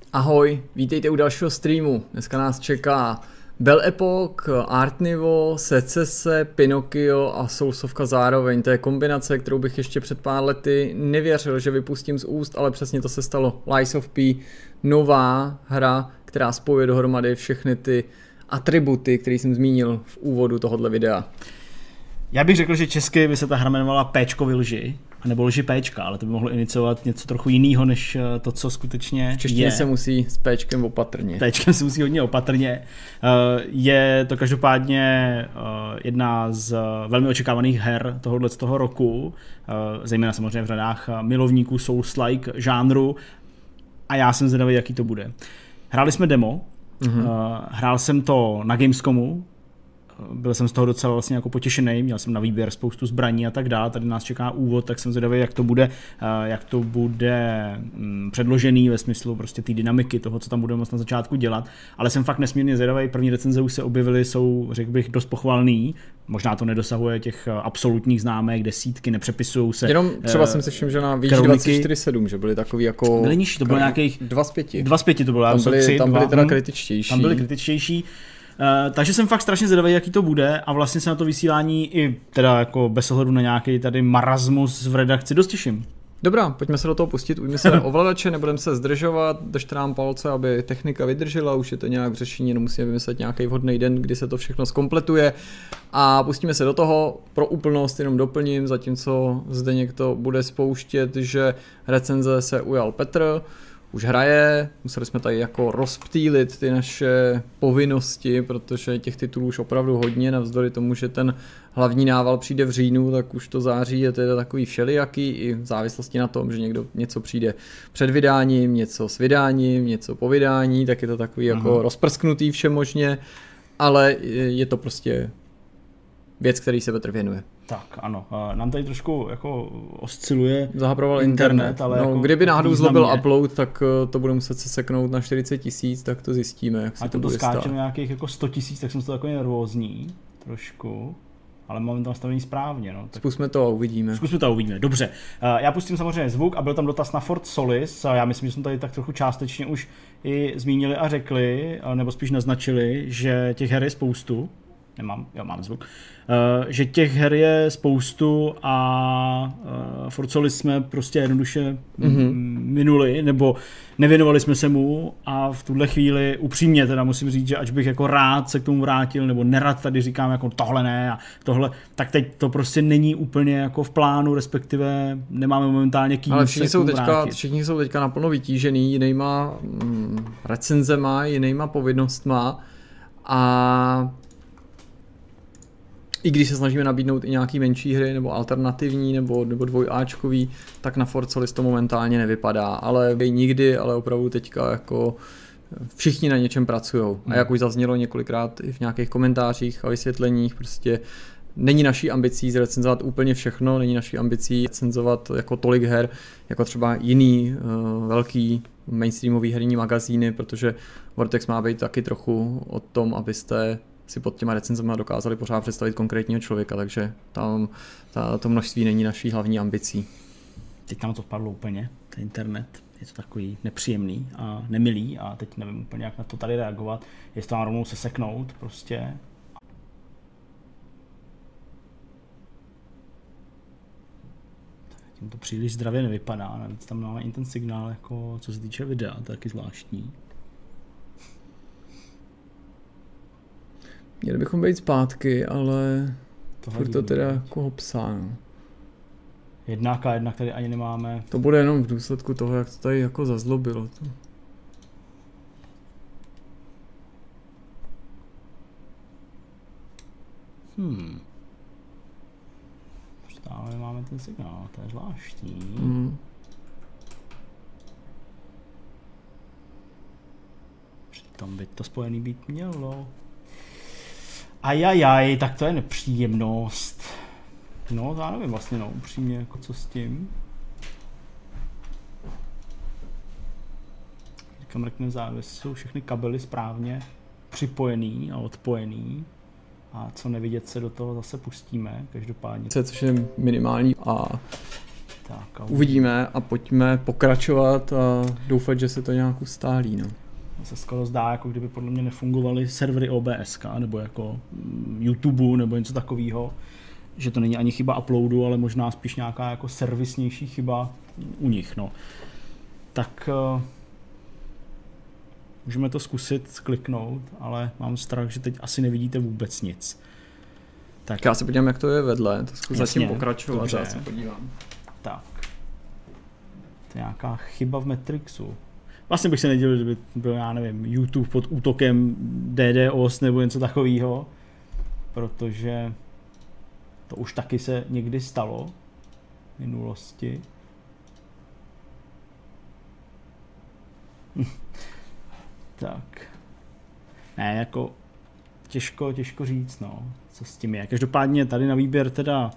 Ahoj, vítejte u dalšího streamu. Dneska nás čeká Belle Epoque, Art Nouveau, Secese, Pinocchio a Soulsovka zároveň. To je kombinace, kterou bych ještě před pár lety nevěřil, že vypustím z úst, ale přesně to se stalo. Lies of P, nová hra, která spojuje dohromady všechny ty atributy, které jsem zmínil v úvodu tohohle videa. Já bych řekl, že česky by se ta hra jmenovala Péčkovi lži, nebo lži Péčka, ale to by mohlo iniciovat něco trochu jiného, než to, co skutečně je. V češtině se musí s Péčkem opatrně. Péčkem se musí hodně opatrně. Je to každopádně jedna z velmi očekávaných her tohohle z toho roku, zejména samozřejmě v řadách milovníků Souls-like žánru, a já jsem zvědavý, jaký to bude. Hráli jsme demo, hrál jsem to na Gamescomu, byl jsem z toho docela vlastně jako potěšený, měl jsem na výběr spoustu zbraní a tak dále, tady nás čeká úvod, tak jsem zvědavý, jak to bude předložený ve smyslu prostě té dynamiky toho, co tam budeme moct na začátku dělat, ale jsem fakt nesmírně zvědavý, první recenze už se objevily, jsou, řekl bych, dost pochvalný, možná to nedosahuje těch absolutních známek, desítky, nepřepisují se. Jenom třeba jsem si všiml, že na Víč 24/7, že byly takový jako... Byly nižší, to bylo nějakých... 2 z 5. 2 z 5 to bylo, tam byly teda kritičtější. Tam byly kritičtější. Takže jsem fakt strašně zvědavý, jaký to bude, a vlastně se na to vysílání i teda jako bez ohledu na nějaký tady marasmus v redakci dost těším. Dobrá, pojďme se do toho pustit, ujďme se ovladače, nebudeme se zdržovat, držte nám palce, aby technika vydržela, už je to nějak v řešení, jenom musíme vymyslet nějaký vhodný den, kdy se to všechno zkompletuje, a pustíme se do toho. Pro úplnost jenom doplním, zatímco Zdeněk to bude spouštět, že recenze se ujal Petr, už hraje, museli jsme tady jako rozptýlit ty naše povinnosti, protože těch titulů už opravdu hodně, navzdory tomu, že ten hlavní nával přijde v říjnu, tak už to září je teda takový všelijaký, i v závislosti na tom, že někdo něco přijde před vydáním, něco s vydáním, něco po vydání, tak je to takový jako rozprsknutý všemožně, ale je to prostě věc, který se Petr věnuje. Tak ano, nám tady trošku jako osciluje zahaproval internet, ale jako kdyby náhodou zlobil upload, tak to bude muset se seknout na 40 000, tak to zjistíme, jak se to bude stát. A to skáče nějakých jako 100 000, tak jsem to takový nervózní trošku, ale mám to nastavený správně. No. Tak Zkusme to a uvidíme. Dobře. Já pustím samozřejmě zvuk a byl tam dotaz na Fort Solis. Já myslím, že jsme tady tak trochu částečně už i zmínili a řekli, nebo spíš naznačili, že těch her je spoustu. Mám zvuk. Že těch her je spoustu a Fort Solis jsme prostě jednoduše minuli, nebo nevěnovali jsme se mu, a v tuhle chvíli upřímně teda musím říct, že ač bych jako rád se k tomu vrátil, nebo nerad tady říkám jako tohle ne a tohle, tak teď to prostě není úplně jako v plánu, respektive nemáme momentálně kým. Ale všichni jsou teďka naplno vytížený jinýma recenzema, jinýma povinnostma, a i když se snažíme nabídnout i nějaký menší hry, nebo alternativní, nebo dvojáčkový, tak na Fort Solis to momentálně nevypadá. Ale nikdy, ale opravdu teďka jako všichni na něčem pracujou. A jak už zaznělo několikrát i v nějakých komentářích a vysvětleních, prostě není naší ambicí zrecenzovat úplně všechno, není naší ambicí recenzovat jako tolik her, jako třeba jiný velký mainstreamový herní magazíny, protože Vortex má být taky trochu o tom, abyste si pod těma recenzema dokázali pořád představit konkrétního člověka, takže tam to množství není naší hlavní ambicí. Teď nám to padlo úplně, ten internet, je to takový nepříjemný a nemilý, a teď nevím úplně, jak na to tady reagovat, jestli to mám rovnou se seknout prostě. Tím to příliš zdravě nevypadá, navíc tam máme i ten signál, jako co se týče videa, to je taky zvláštní. Měli bychom být zpátky, ale furt to teda jako hopsáno. 1K1 tady ani nemáme. To bude jenom v důsledku toho, jak to tady jako zazlobilo. Stále máme ten signál, to je zvláštní. Přitom by to spojený být mělo. Ajajaj, tak to je nepříjemnost. No, já nevím vlastně, no, upřímně, jako co s tím. Říkám, řekne závěs, jsou všechny kabely správně připojený a odpojený. A co nevidět, se do toho zase pustíme, každopádně. Což je minimální, a Tak, uvidíme a pojďme pokračovat a doufat, že se to nějak ustálí. No. Se skoro zdá, jako kdyby podle mě nefungovaly servery OBS, nebo jako YouTube, nebo něco takového, že to není ani chyba uploadu, ale možná spíš nějaká jako servisnější chyba u nich. No. Tak můžeme to zkusit kliknout, ale mám strach, že teď asi nevidíte vůbec nic. Tak já se podívám, jak to je vedle, to zkus zatím pokračovat, dobře. já se podívám. Tak. To je nějaká chyba v Matrixu. Vlastně bych se nedělal, kdyby byl, já nevím, YouTube pod útokem DDoS nebo něco takového, protože to už taky se někdy stalo v minulosti. Tak. Ne, jako těžko říct, no, co s tím je. Každopádně tady na výběr teda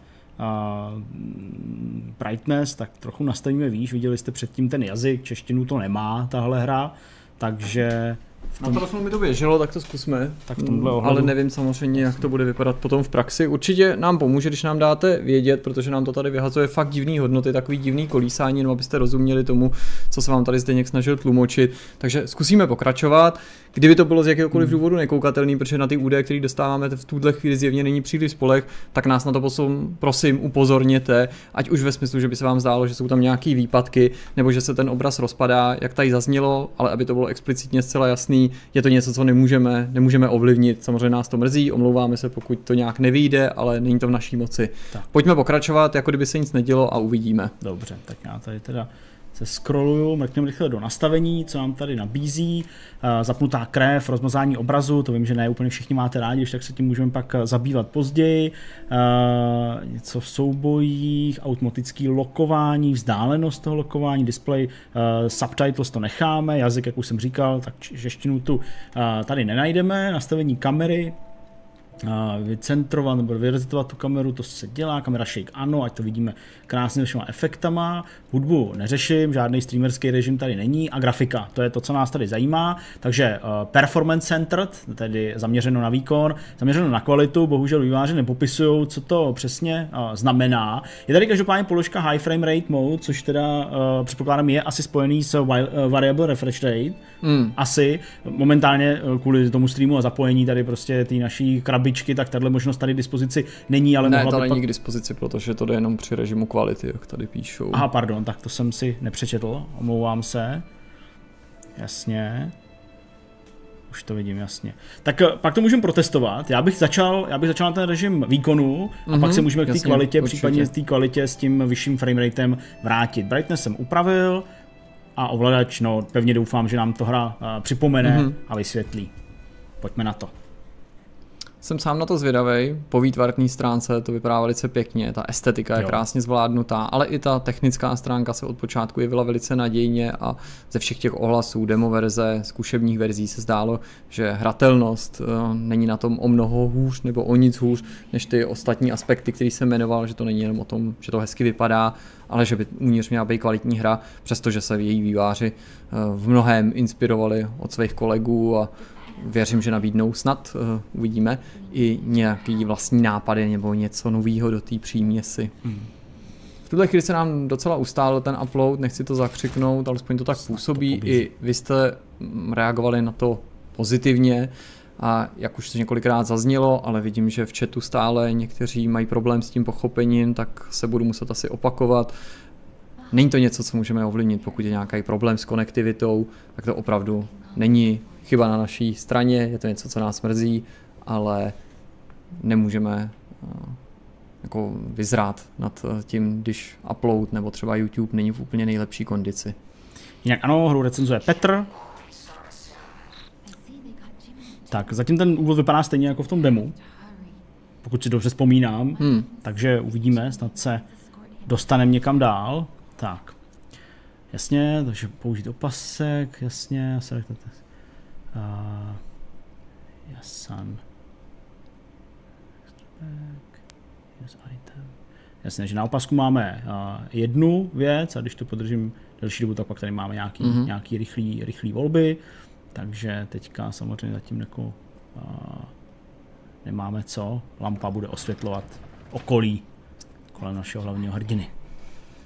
brightness, tak trochu nastavíme výš, viděli jste předtím ten jazyk, češtinu to nemá tahle hra, takže... Na telefonu mi to běželo, tak to zkusme, tak v tomhle ohledu. Ale nevím samozřejmě, jak to bude vypadat potom v praxi. Určitě nám pomůže, když nám dáte vědět, protože nám to tady vyhazuje fakt divný hodnoty, takový divný kolísání, jenom abyste rozuměli tomu, co se vám tady Zdeněk snažil tlumočit. Takže zkusíme pokračovat. Kdyby to bylo z jakéhokoliv důvodu nekoukatelný, protože na ty údaje, které dostáváme v tuhle chvíli zjevně není příliš spoleh, tak nás na to prosím upozorněte, ať už ve smyslu, že by se vám zdálo, že jsou tam nějaký výpadky, nebo že se ten obraz rozpadá, jak tady zaznělo, ale aby to bylo explicitně zcela jasný, je to něco, co nemůžeme ovlivnit. Samozřejmě nás to mrzí, omlouváme se, pokud to nějak nevyjde, ale není to v naší moci. Tak. Pojďme pokračovat, jako kdyby se nic nedělo a uvidíme. Dobře, tak já tady teda se scrolluju, mrkněme rychle do nastavení, co nám tady nabízí. Zapnutá krev, rozmazání obrazu, to vím, že ne úplně všichni máte rádi, když tak se tím můžeme pak zabývat později. Něco v soubojích, automatický lokování, vzdálenost toho lokování, display, subtitles to necháme, jazyk, jak už jsem říkal, tak češtinu tu tady nenajdeme, nastavení kamery, vycentrovat nebo vyrezetovat tu kameru, to se dělá, kamera shake ano, ať to vidíme krásně všema efektama, hudbu neřeším, žádný streamerský režim tady není a grafika, to je to, co nás tady zajímá, takže performance centered, tedy zaměřeno na výkon, zaměřeno na kvalitu, bohužel vývojáři nepopisují, co to přesně znamená. Je tady každopádně položka high frame rate mode, což teda předpokládám je asi spojený s variable refresh rate, asi momentálně kvůli tomu streamu a zapojení tady prostě té naší krabičky, tak tahle možnost tady k dispozici není, ale ne, to není k dispozici, protože to jde jenom při režimu kvality, jak tady píšou. Aha, pardon, tak to jsem si nepřečetl, omlouvám se. Jasně. Už to vidím, jasně. Tak pak to můžeme protestovat. Já bych začal na ten režim výkonu a pak se můžeme k té kvalitě, určitě. Případně k té kvalitě s tím vyšším frameratem vrátit. Brightness jsem upravil a ovladač, no pevně doufám, že nám to hra připomene a vysvětlí. Pojďme na to. Jsem sám na to zvědavej, po výtvarné stránce to vypadá velice pěkně, ta estetika je krásně zvládnutá, ale i ta technická stránka se od počátku jevila velice nadějně a ze všech těch ohlasů, demoverze, zkušebních verzí se zdálo, že hratelnost není na tom o mnoho hůř nebo o nic hůř, než ty ostatní aspekty, který jsem jmenoval, že to není jenom o tom, že to hezky vypadá, ale že by uvnitř měla být kvalitní hra, přestože se její vývojáři v mnohém inspirovali od svých kolegů a věřím, že nabídnou snad, uvidíme, i nějaký vlastní nápady nebo něco nového do té příměsi. V tuhle chvíli se nám docela ustálil ten upload, nechci to zakřiknout, alespoň to tak působí. I vy jste reagovali na to pozitivně a jak už to několikrát zaznělo, ale vidím, že v chatu stále někteří mají problém s tím pochopením, tak se budu muset asi opakovat. Není to něco, co můžeme ovlivnit, pokud je nějaký problém s konektivitou, tak to opravdu není chyba na naší straně, je to něco, co nás mrzí, ale nemůžeme jako vyzrát nad tím, když upload nebo třeba YouTube není v úplně nejlepší kondici. Jinak ano, hru recenzuje Petr. Tak, zatím ten úvod vypadá stejně jako v tom demu, pokud si dobře vzpomínám, takže uvidíme, snad se dostaneme někam dál. Tak, jasně, takže použít opasek, jasně, Jasan. Jasně, že na opasku máme jednu věc a když to podržím delší dobu, tak pak tady máme nějaký rychlý volby, takže teďka samozřejmě zatím jako, nemáme co, lampa bude osvětlovat okolí kolem našeho hlavního hrdiny.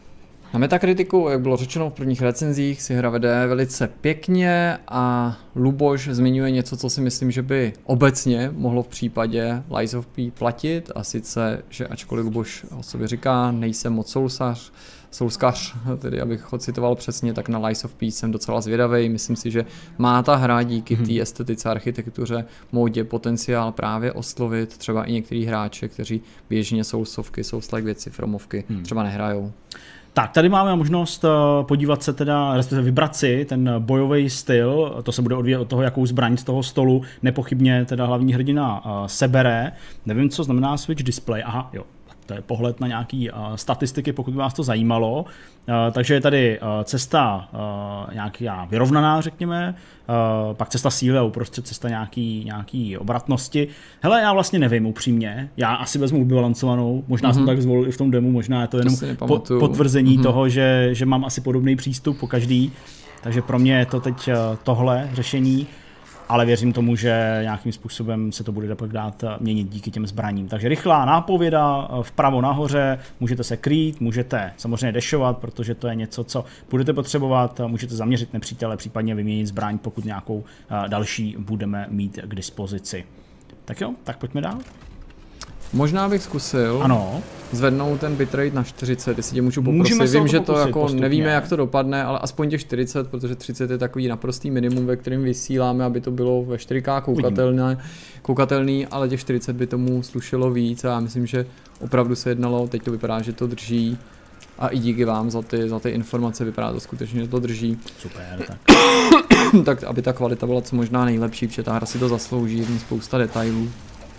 Na Metakritiku, jak bylo řečeno v prvních recenzích, si hra vede velice pěkně a Luboš zmiňuje něco, co si myslím, že by obecně mohlo v případě Lies of P platit, a sice, že ačkoliv Luboš o sobě říká, nejsem moc soulskař, tedy abych ho citoval přesně, tak na Lies of P jsem docela zvědavej. Myslím si, že má ta hra díky té estetice, architektuře, módě potenciál právě oslovit třeba i některý hráče, kteří běžně soulsovky, souls-like věci, fromovky třeba nehrajou. Tak, tady máme možnost podívat se teda, respektive vybrat si ten bojový styl, to se bude odvíjet od toho, jakou zbraň z toho stolu nepochybně teda hlavní hrdina sebere. Nevím, co znamená switch display, aha, jo. To je pohled na nějaké statistiky, pokud by vás to zajímalo. Takže je tady cesta nějaká vyrovnaná, řekněme, pak cesta síly a uprostřed cesta nějaký obratnosti. Hele, já vlastně nevím upřímně, já asi vezmu vybalancovanou, možná jsem tak zvolil i v tom demo, možná je to jenom potvrzení toho, že mám asi podobný přístup po každý, takže pro mě je to teď tohle řešení. Ale věřím tomu, že nějakým způsobem se to bude pak dát měnit díky těm zbraním. Takže rychlá nápověda, vpravo nahoře, můžete se krýt, můžete samozřejmě dešovat, protože to je něco, co budete potřebovat, můžete zaměřit nepřítele, případně vyměnit zbraň, pokud nějakou další budeme mít k dispozici. Tak jo, tak pojďme dál. Možná bych zkusil zvednout ten bitrate na 40, jestli tě můžu poprosit. Vím, že to jako postupně. Nevíme, jak to dopadne, ale aspoň těch 40, protože 30 je takový naprostý minimum, ve kterém vysíláme, aby to bylo ve 4K koukatelný, ale těch 40 by tomu slušelo víc a já myslím, že opravdu se jednalo, teď to vypadá, že to drží a i díky vám za ty informace vypadá to skutečně, že to drží. Super, tak. Tak aby ta kvalita byla co možná nejlepší, protože ta hra si to zaslouží, je spousta detailů.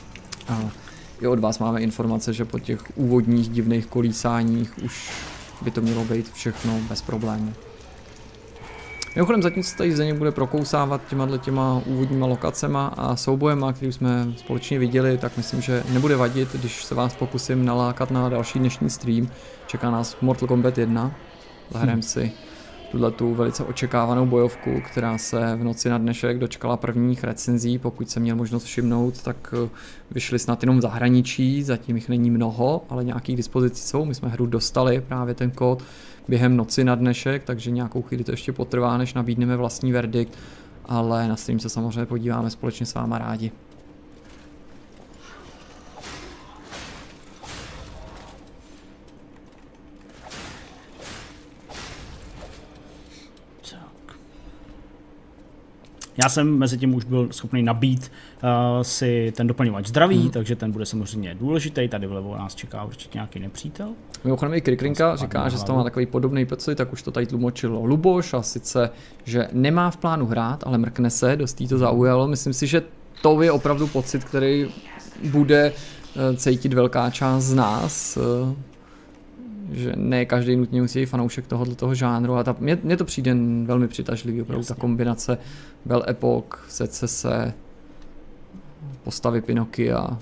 I od vás máme informace, že po těch úvodních divných kolísáních už by to mělo být všechno bez problémů. Mimochodem zatím se tady Zdeněk bude prokousávat těma úvodníma lokacema a soubojema, který jsme společně viděli, tak myslím, že nebude vadit, když se vás pokusím nalákat na další dnešní stream. Čeká nás Mortal Kombat 1. Zahrajeme si tu velice očekávanou bojovku, která se v noci na dnešek dočkala prvních recenzí. Pokud jsem měl možnost všimnout, tak vyšly snad jenom v zahraničí, zatím jich není mnoho, ale nějakých dispozicí jsou. My jsme hru dostali, právě ten kód, během noci na dnešek, takže nějakou chvíli to ještě potrvá, než nabídneme vlastní verdikt, ale na stream se samozřejmě podíváme společně s váma rádi. Já jsem mezi tím už byl schopný nabít si ten doplňovač zdraví, takže ten bude samozřejmě důležitý. Tady vlevo nás čeká určitě nějaký nepřítel. Mimochodem i Krikrinka říká, že to má takový podobný pocit, tak už to tady tlumočilo Luboš, a sice, že nemá v plánu hrát, ale mrkne se, dost jí to zaujalo. Myslím si, že to je opravdu pocit, který bude cítit velká část z nás, že ne každý nutně musí být fanoušek tohoto žánru, a mně to přijde velmi přitažlivý, opravdu ta kombinace Belle Epoque, Secese, postavy Pinokia,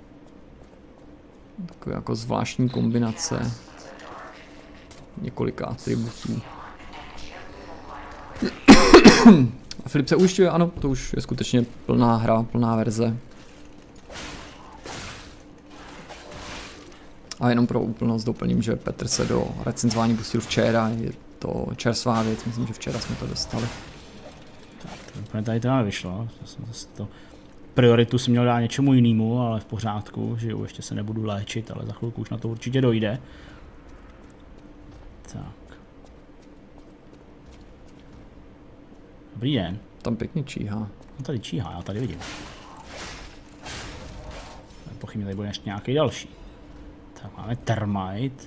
takové jako zvláštní kombinace několika atributů. A Filip se ujišťuje, ano, to už je skutečně plná hra, plná verze. A jenom pro úplnost doplním, že Petr se do recenzování pustil včera, je to čerstvá věc, myslím, že včera jsme to dostali. Tak, tady to nevyšlo, prioritu jsem měl dát něčemu jinému, ale v pořádku, že jo, ještě se nebudu léčit, ale za chvilku už na to určitě dojde. Tak. Dobrý den. Tam pěkně číhá. No tady číhá, já tady vidím. Pochybně tady bude ještě nějaký další. Tak máme termite.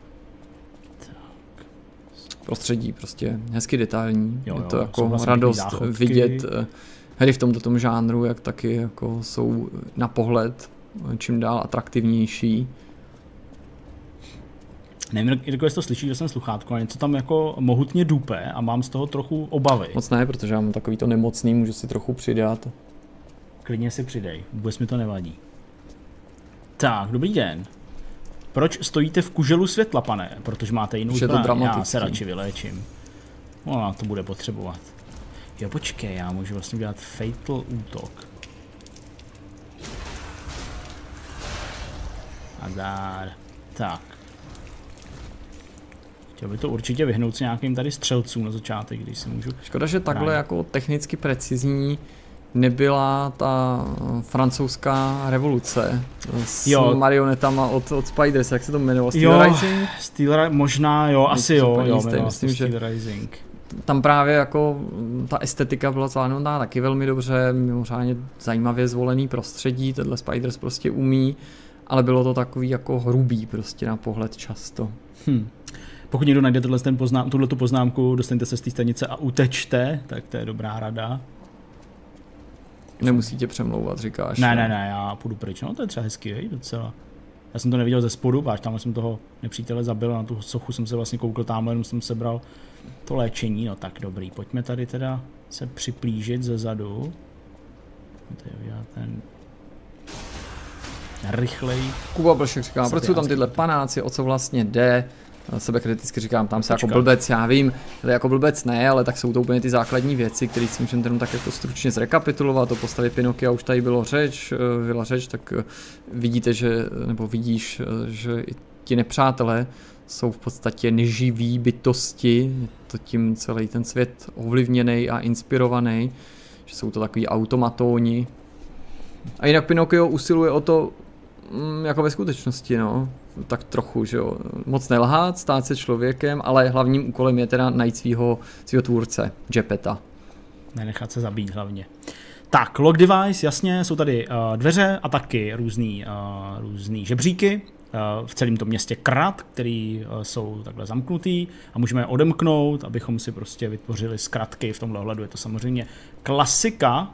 Tak. Prostředí prostě hezky detailní, jo, je to jako radost vidět hry v tomto žánru, jak taky jako jsou na pohled čím dál atraktivnější. Nevím, jestli to slyší, že jsem sluchátko, ale něco tam jako mohutně dupe a mám z toho trochu obavy. Moc ne, protože já mám takový to nemocný, můžu si trochu přidat. Klidně si přidej, vůbec mi to nevadí. Tak, dobrý den. Proč stojíte v kuželu světla, pane? Protože máte jinou zbraň, já se radši vyléčím. No, to bude potřebovat. Jo, počkej, já můžu vlastně dělat fatal útok. A dár. Tak. Chtěl by to určitě vyhnout se nějakým tady střelcům na začátek, když se můžu... Škoda, že takhle jako technicky precizní nebyla ta francouzská revoluce s marionetama od Spiders, jak se to jmenovalo? Steel Rising? Možná, asi myslím, že Steel Rising. Tam právě jako ta estetika byla zvládnutá taky velmi dobře, mimořádně zajímavě zvolený prostředí, tenhle Spiders prostě umí, ale bylo to takový jako hrubý prostě na pohled často. Pokud někdo najde tuhletu poznámku, dostaňte se z té stanice a utečte, tak to je dobrá rada. Nemusíte přemlouvat, říkáš. Ne, já půjdu pryč, no to je třeba hezký, docela. Já jsem to neviděl ze spodu, páč, tam jsem toho nepřítele zabil, na tu sochu jsem se vlastně koukl tamhle, jenom jsem sebral to léčení, no tak dobrý, pojďme tady teda se připlížit ze zadu. Ten rychlej. Kuba Blšek říká, proč jsou tam tyhle panáci, o co vlastně jde? Sebekriticky říkám, tam se jako blbec, já vím, ale jako blbec ne, ale tak jsou to úplně ty základní věci, které si můžeme jenom tak jako stručně zrekapitulovat. O postavě Pinokia už tady byla řeč, tak vidíte, vidíš, že i ti nepřátelé jsou v podstatě neživý bytosti, to tím celý ten svět ovlivněný a inspirovaný, že jsou to takový automatóni. A jinak Pinokio usiluje o to, jako ve skutečnosti, no, tak trochu, že jo, moc nelhát, stát se člověkem, ale hlavním úkolem je teda najít svýho tvůrce, Geppetta. Nenechat se zabít hlavně. Tak, lock device, jasně, jsou tady dveře a taky různý žebříky v celém tom městě Krat, který jsou takhle zamknutý a můžeme je odemknout, abychom si prostě vytvořili zkratky. V tomhle ohledu je to samozřejmě klasika.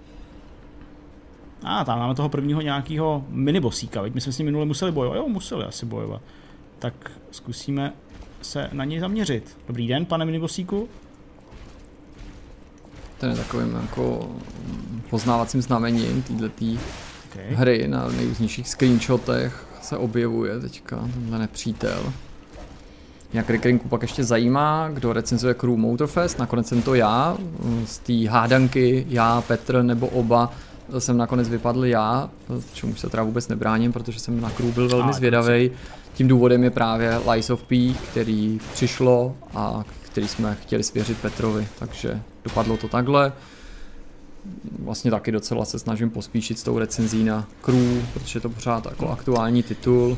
Tam máme toho prvního nějakého minibosíka, veď my jsme s ním minule museli bojovat, museli asi bojovat. Tak zkusíme se na něj zaměřit. Dobrý den, pane minibosíku. Ten je takovým jako poznávacím znamením této hry na nejrůznějších screenshotech se objevuje teďka tenhle nepřítel. Jak Rikrinku pak ještě zajímá, kdo recenzuje Crew Motorfest, nakonec jsem to já, z té hádanky, já, Petr nebo oba, jsem nakonec vypadl já, čemu se teda vůbec nebráním, protože jsem na Crew byl velmi zvědavej. Tím důvodem je právě Lies of P, který přišlo a který jsme chtěli svěřit Petrovi, takže dopadlo to takhle. Vlastně taky docela se snažím pospíšit s tou recenzí na Crew, protože je to pořád jako aktuální titul.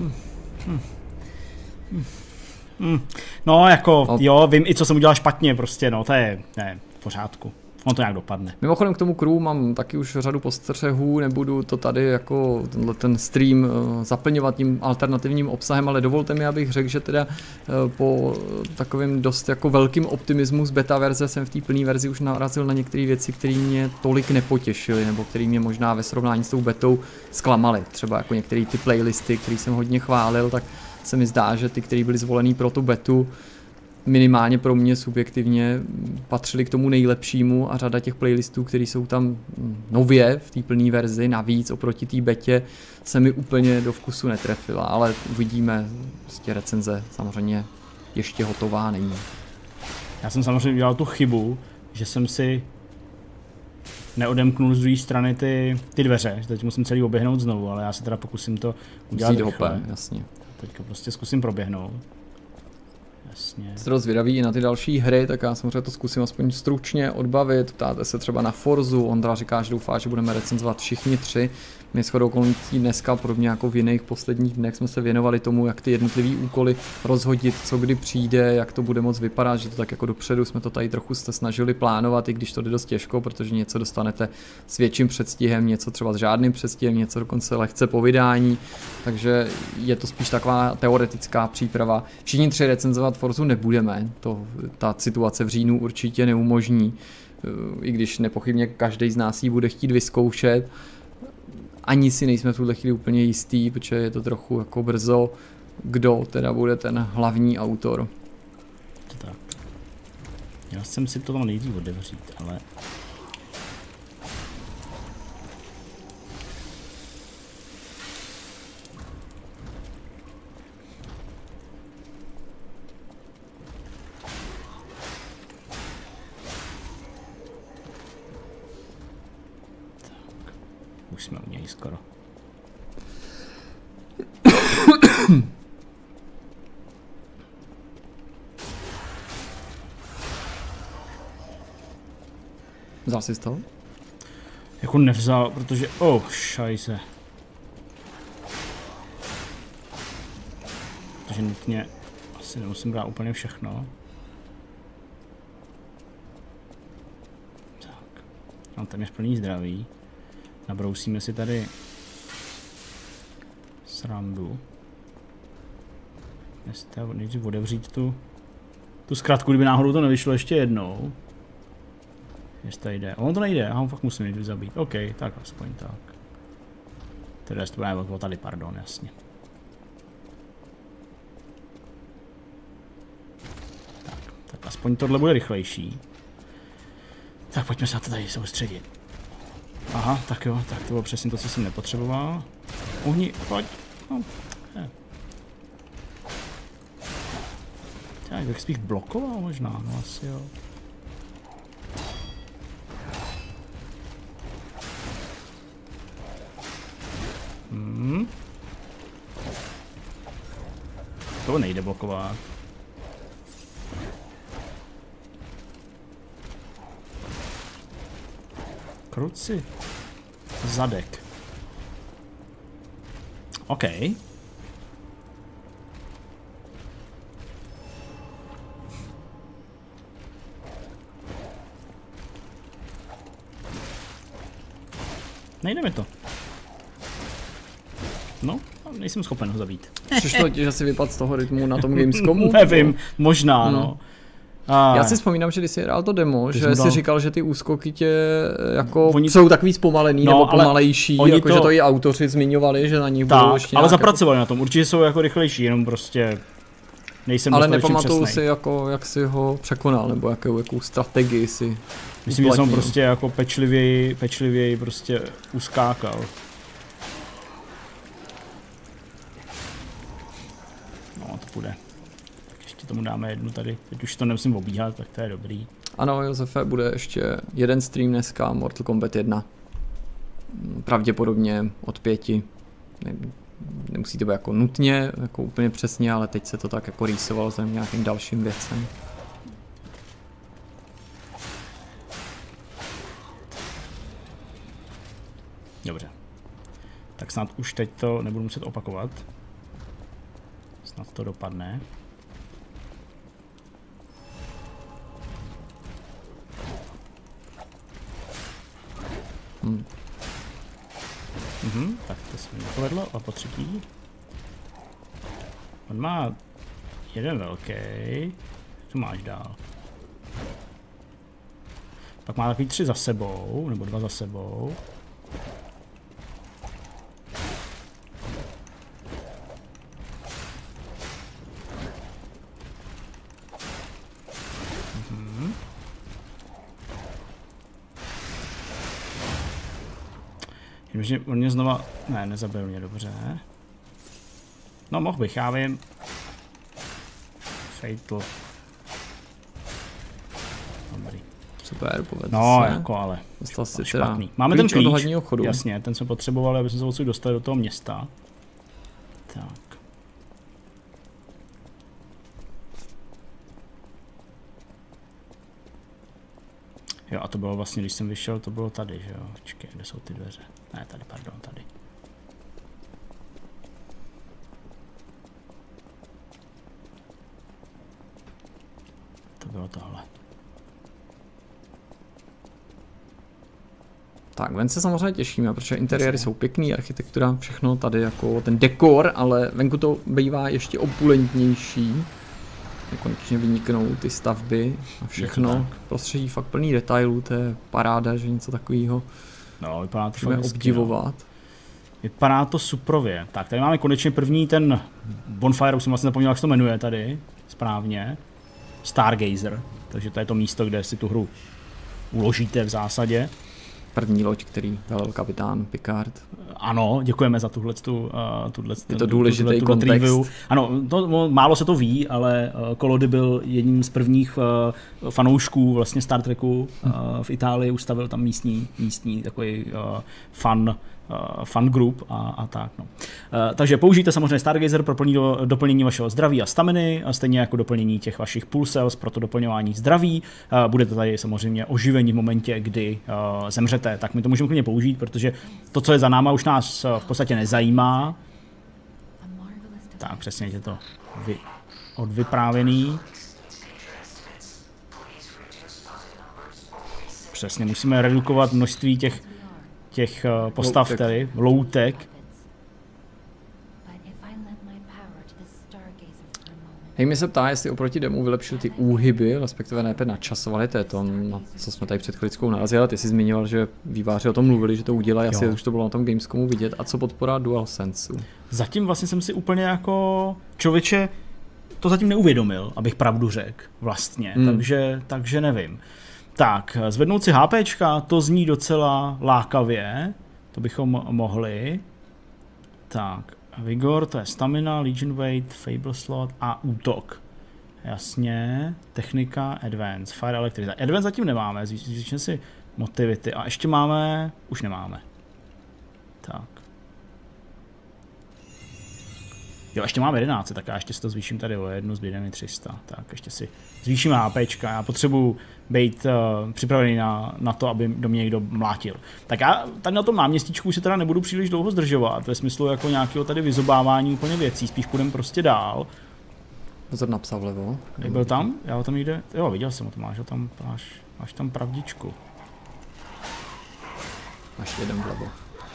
No jako, jo, vím i co jsem udělal špatně prostě, no to je v pořádku. On to nějak dopadne. Mimochodem k tomu Crew mám taky už řadu postřehů, nebudu to tady jako ten stream zaplňovat tím alternativním obsahem, ale dovolte mi, abych řekl, že teda po takovým dost jako velkým optimismu z beta verze jsem v té plné verzi už narazil na některé věci, které mě tolik nepotěšily, nebo které mě možná ve srovnání s tou betou zklamaly. Třeba jako některé ty playlisty, které jsem hodně chválil, tak se mi zdá, že ty, které byly zvolený pro tu betu, minimálně pro mě subjektivně patřili k tomu nejlepšímu a řada těch playlistů, které jsou tam nově v té plné verzi, navíc oproti té betě, se mi úplně do vkusu netrefila, ale uvidíme, prostě recenze samozřejmě ještě hotová není. Já jsem samozřejmě udělal tu chybu, že jsem si neodemknul z druhé strany ty dveře, že teď musím celý oběhnout znovu, ale já se teda pokusím to udělat rychle. Jasně. Teďka prostě zkusím proběhnout. Jasně. Jste dost zvědaví i na ty další hry, tak já samozřejmě to zkusím aspoň stručně odbavit. Ptáte se třeba na Forzu, Ondra říká, že doufá, že budeme recenzovat všichni tři. My shodou okolností dneska, podobně jako v jiných posledních dnech, jsme se věnovali tomu, jak ty jednotlivý úkoly rozhodit, co kdy přijde, jak to bude moc vypadat, že to tak jako dopředu jsme to tady trochu se snažili plánovat, i když to jde dost těžko, protože něco dostanete s větším předstihem, něco třeba s žádným předstihem, něco dokonce lehce po vydání, takže je to spíš taková teoretická příprava. Všichni tři recenzovat Forzu nebudeme, ta situace v říjnu určitě neumožní, i když nepochybně každý z nás ji bude chtít vyzkoušet. Ani si nejsme v tuhle chvíli úplně jistý, protože je to trochu jako brzo, kdo teda bude ten hlavní autor. Tak. Já jsem si to tam nejdřív otevřít, ale... Už jsme u něj skoro. Vzal jsi to? Jako nevzal, protože... šajse. Takže nutně asi nemusím brát úplně všechno. Tak. Mám téměř plný zdraví. Nabrousíme si tady srandu. Nejdřív otevřít tu zkratku, kdyby náhodou to nevyšlo ještě jednou. Jestli to jde. Ono to nejde, já fakt musím nejdřív zabít. OK, tak aspoň tak. Teda to bude tady, pardon, jasně. Tak aspoň tohle bude rychlejší. Tak pojďme se na to tady soustředit. Aha, tak jo, tak to bylo přesně to, co jsem nepotřeboval. Uhni, pojď. No, tak bych spíš blokoval možná, no asi jo. To nejde blokovat. Kruci. Zadek. OK. Nejde mi to. No, nejsem schopen ho zabít. Přišlo ti, že si vypadl z toho rytmu na tom Gamescomu? Nevím, možná no. Já si vzpomínám, že když jsi hrál to demo, že jsi říkal, že ty úskoky tě jako jsou takový zpomalený nebo pomalejší, jako že to i autoři zmiňovali, že na nich budou ještě ale zapracovali na tom, určitě jsou jako rychlejší, jenom prostě nejsem dostatečně přesnej. Ale nepamatuju si jako, jak jsi ho překonal, nebo jakou strategii si myslím, že jsem prostě jako pečlivěji prostě uskákal. No, to půjde. Tomu dáme jednu tady, teď už to nemusím obíhat, tak to je dobrý. Ano, Josefe, bude ještě jeden stream dneska, Mortal Kombat 1. Pravděpodobně od 5. Nemusí to být jako nutně, jako úplně přesně, ale teď se to tak jako rýsovalo za nějakým dalším věcem. Dobře. Tak snad už teď to nebudu muset opakovat. Snad to dopadne. Tak to se mi nepovedlo, a po třetí. On má jeden velký, co máš dál? Pak má takový 3 za sebou, nebo 2 za sebou. Že on mě znova... Ne, nezabil mě, dobře. No, mohl bych, já vím. Fatal. Dobrý. Super, povedl no, se. jako ale. Dostal si špatný. Máme ten klíč. Jasně, ten jsme potřebovali, aby jsme se odsud dostali do toho města. Tak. Jo, a to bylo vlastně, když jsem vyšel, to bylo tady, že jo? Počkej, kde jsou ty dveře? Ne, tady, pardon, tady. To bylo tohle. Tak, ven se samozřejmě těšíme, protože interiéry jsou pěkný, architektura, všechno tady jako ten dekor, ale venku to bývá ještě opulentnější. Konečně vyniknou ty stavby a všechno. Prostředí fakt plný detailů, to je paráda, že něco takového vypadá to můžeme obdivovat. Vypadá to suprově. Tak, tady máme konečně první ten bonfire, už jsem vlastně zapomněl, jak se to jmenuje tady, správně. Stargazer, takže to je to místo, kde si tu hru uložíte v zásadě. první loď, který velel kapitán Picard. Ano, děkujeme za tuhletu je to důležitý kontext. Review. Ano, málo se to ví, ale Collodi byl jedním z prvních fanoušků vlastně Star Treku v Itálii, ustavil tam místní takový fan group a tak. No. Takže použijte samozřejmě Stargazer pro doplnění vašeho zdraví a staminy, stejně jako doplnění těch vašich pulsels pro to doplňování zdraví. Budete tady samozřejmě oživení v momentě, kdy zemřete, tak my to můžeme klidně použít, protože to, co je za náma, už nás v podstatě nezajímá. Tak přesně je to odvyprávěný. Přesně, musíme redukovat množství těch postav tady, loutek. Hej, mi se ptá, jestli oproti demo vylepšil ty úhyby, respektive nejprve načasovali, to je to, co jsme tady před chvílickou narazili, ty jsi zmiňoval, že výváři o tom mluvili, že to udělají, asi už to bylo na tom Gamescomu vidět. A co podpora DualSenseu? Zatím vlastně jsem si úplně jako člověče to zatím neuvědomil, abych pravdu řekl vlastně, takže nevím. Tak, zvednout si HPčka, to zní docela lákavě, to bychom mohli. Tak, Vigor, to je stamina, Legion Weight, Fable Slot a útok. Jasně, technika, Advance, Fire Electricity. Advance zatím nemáme, zvýšíme si Motivity a ještě máme, už nemáme. Tak. Jo, ještě máme 11, tak já ještě si to zvýším tady o jednu, zbýde mi 300. Tak ještě si zvýšíme HPčka, já potřebuji být připravený na to, aby do mě někdo mlátil. Tak já tady na tom náměstíčku se teda nebudu příliš dlouho zdržovat, ve smyslu jako nějakého tady vyzobávání úplně věcí, spíš půjdeme prostě dál. Pozor na psa vlevo. Byl tam? Já ho tam někde, jo, viděl jsem ho, to máš tam pravdičku. Máš jeden vlevo.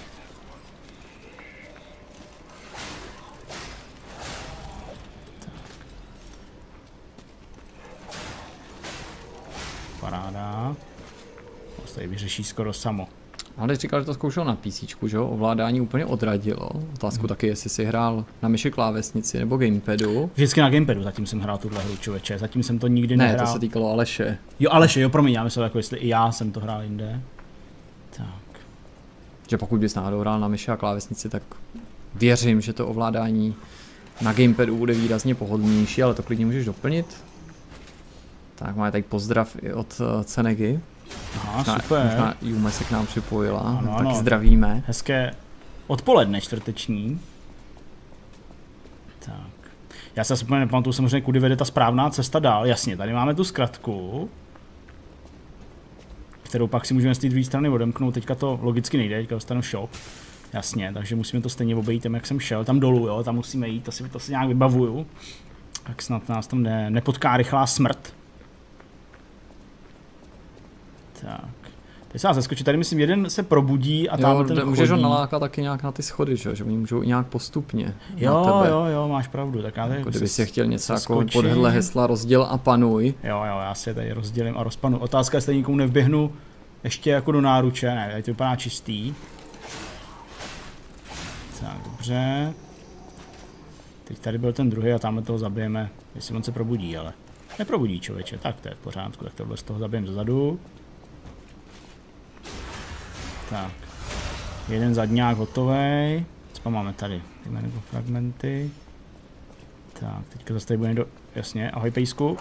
Paráda. To tady vyřeší skoro samo. Ale říkal, že to zkoušel na PC, že jo? Ovládání úplně odradilo. Otázku taky, jestli si hrál na myši klávesnici nebo gamepadu. Vždycky na gamepadu zatím jsem hrál tuhle hru, člověče. Zatím jsem to nikdy nehrál. Ne, to se týkalo Aleše. Jo, Aleše, jo, promiň, já myslel, jako jestli i já jsem to hrál jinde. Tak. Že pokud bys náhodou hrál na myši a klávesnici, tak věřím, že to ovládání na gamepadu bude výrazně pohodlnější, ale to klidně můžeš doplnit. Tak máme tady pozdrav i od Cenegy. Aha, super. Možná Jume se k nám připojila, ano, taky zdravíme. Hezké odpoledne čtvrteční. Tak. Já se úplně nepamatuju samozřejmě, kudy vede ta správná cesta dál. Jasně, tady máme tu zkratku, kterou pak si můžeme z té druhé strany odemknout. Teďka to logicky nejde, teďka dostanu šok. Jasně, takže musíme to stejně obejít, jak jsem šel. Tam dolů, jo, tam musíme jít, to si nějak vybavuju. Tak snad nás tam nepotká rychlá smrt. Tak. Teď se nás zeskočí, tady myslím, jeden se probudí a tam ten chodí. Můžeš ho nalákat taky nějak na ty schody, že oni můžou nějak postupně. Jo, máš pravdu. Tak já tady jako kdyby si chtěl něco jako podhle hesla rozděl a panuj. Jo, já si je tady rozdělím a rozpanu. Otázka, jestli nikomu nevběhnu ještě jako do náruče, ne, tady to vypadá čistý. Tak, dobře. Teď tady byl ten druhý a tamhle toho zabijeme, jestli on se probudí, ale neprobudí, člověče. Tak to je v pořádku, tak tohle z toho zabijeme dozadu. Tak, jeden zadňák hotovej. Co máme tady? Nebo fragmenty. Tak, teďka zase tady bude někdo, jasně, ahoj pejsku.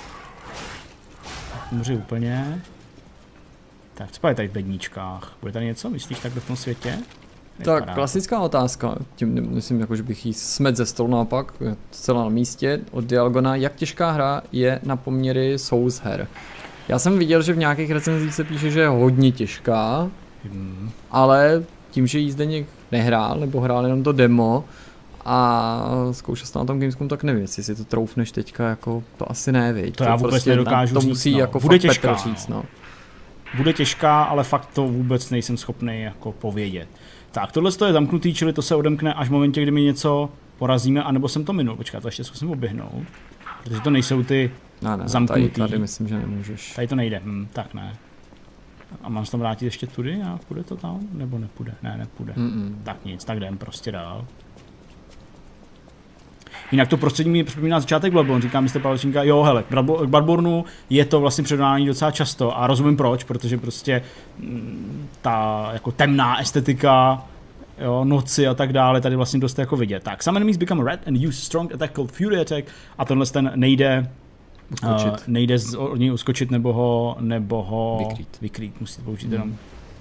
Umři úplně. Tak, co je tady v bedníčkách? Bude tady něco, myslíš, tak v tom světě? Tak, klasická otázka, tím myslím, jako, že bych jí smet ze stolu naopak, zcela na místě, od Dialgona. Jak těžká hra je na poměry Souls her? Já jsem viděl, že v nějakých recenzích se píše, že je hodně těžká, ale tím, že jí Zdeněk nehrál, nebo hrál jenom to demo a zkoušel to na tom Gamescomu, tak nevím, jestli si to troufneš teďka, jako to asi ne, viď. To já vůbec prostě nedokážu to říct, musí no. jako Bude fakt těžká, Petr říct, no. Bude těžká, ale fakt to vůbec nejsem schopný jako povědět. Tak, tohle je zamknutý, čili to se odemkne až v momentě, kdy my něco porazíme, anebo jsem to minul. Počkat, to ještě zkusím oběhnout, protože to nejsou ty zamknutý. Tady myslím, že nemůžeš. Tady to nejde, tak ne. A mám se tam vrátit ještě tudy a půjde to tam? Nebo nepůjde? Ne, nepůjde. Tak nic, tak jdem prostě dál. Jinak to prostředí mi připomíná začátek Bloodborne, říká Mr. Palečníka, jo hele, k Bloodborneu je to vlastně předvání docela často a rozumím proč, protože prostě ta jako temná estetika, jo, noci a tak dále, tady vlastně dost jako vidět. Tak, some enemies become red and use strong attack called Fury Attack a tenhle ten nejde od něj uskočit nebo ho vykrýt. Musíte použít jenom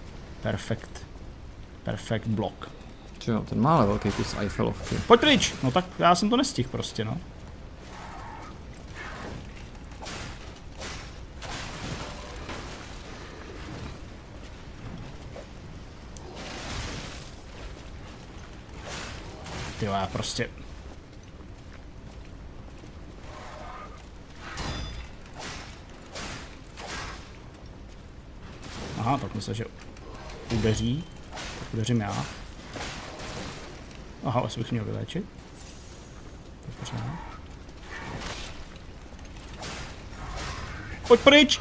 perfect block. Jo, ten má ale velký kus Eiffelovky. Pojď pryč! No tak já jsem to nestihl prostě, no. Tyjo, já prostě... Aha, tak myslím, že udeří. Tak udeřím já. Aha, asi bych měl vyléčit. Pojď pryč!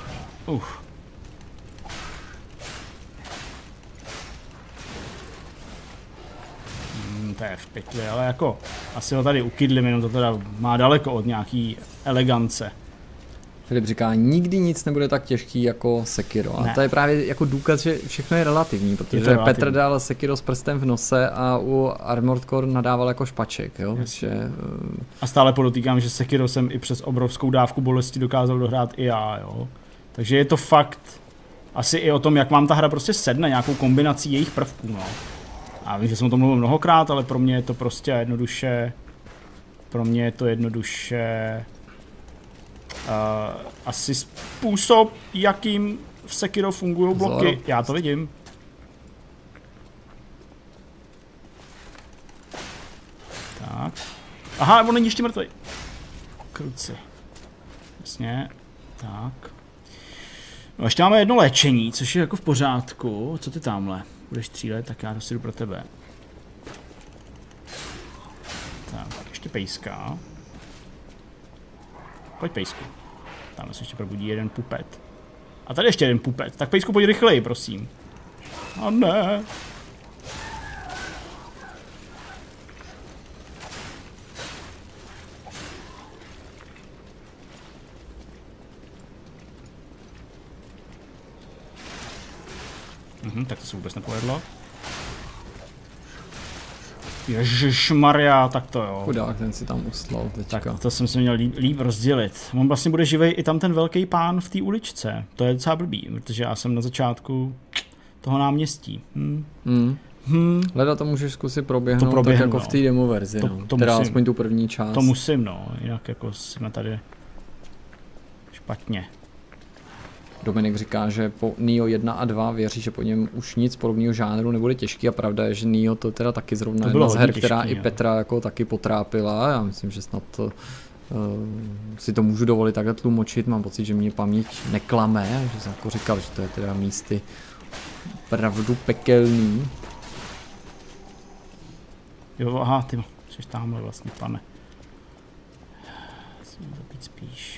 To je v pytli, ale jako asi ho tady ukydlím, jenom to teda má daleko od nějaký elegance. Filip říká, nikdy nic nebude tak těžký jako Sekiro. A to je právě jako důkaz, že všechno je relativní, protože Petr dal Sekiro s prstem v nose a u Armored Core nadával jako špaček. Jo? Že, a stále podotýkám, že Sekiro jsem i přes obrovskou dávku bolesti dokázal dohrát i já. Jo? Takže je to fakt asi i o tom, jak vám ta hra prostě sedne, nějakou kombinací jejich prvků. No. A vím, že jsem o tom mluvil mnohokrát, ale pro mě je to prostě jednoduše... asi způsob, jakým v Sekiro fungují bloky. Já to vidím. Tak. Aha, on není ještě mrtvý. Kruci. Jasně. Tak. No ještě máme jedno léčení, což je jako v pořádku. Co ty tamhle? Budeš střílet, tak já jdu pro tebe. Tak, ještě pejska. Pojď pejsku. Tam se ještě probudí jeden pupet. A tady ještě jeden pupet. Tak pejsku pojď rychleji, prosím. A ne. Tak to se vůbec nepovedlo. Ježišmarja, tak to jo. Chudák, ten si tam uslal teďka. Tak to jsem si měl líp rozdělit. On vlastně bude živej i tam ten velký pán v té uličce. To je docela blbý, protože já jsem na začátku toho náměstí. Leda to můžeš zkusit proběhnout tak jako v té demo verzi, teda aspoň tu první část. To musím, no, jinak jako jsme tady špatně. Dominik říká, že po Nioh 1 a 2 věří, že po něm už nic podobného žánru nebude těžký a pravda je, že Nioh to teda taky zrovna jedna z her, těžký, která i Petra jako taky potrápila. Já myslím, že snad si to můžu dovolit takhle tlumočit, mám pocit, že mě paměť neklame, že jsem jako říkal, že to je teda místy pravdu pekelný. Jo, aha, ty jsi tamhle vlastně, pane. Musím zabít spíš.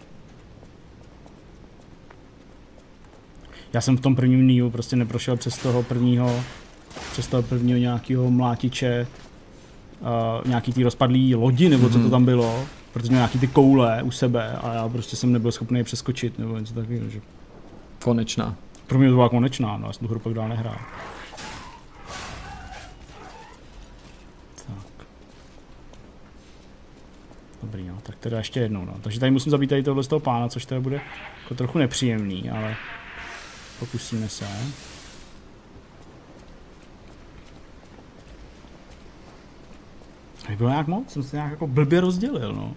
Já jsem v tom prvním Niohu prostě neprošel přes toho prvního nějakého mlátiče, nějaký ty rozpadlý lodi, nebo co to tam bylo, protože měl nějaký ty koule u sebe a já prostě jsem nebyl schopný je přeskočit, nebo něco takového, že... Konečná. Pro mě to byla konečná, no, já jsem tu hru pak dál nehrál. Tak. Dobrý, no, tak teda ještě jednou, no. Takže tady musím zabít tady tohle z toho pána, což teda bude jako trochu nepříjemný, ale... Pokusíme se. Bylo nějak moc, jsem se nějak jako blbě rozdělil, no.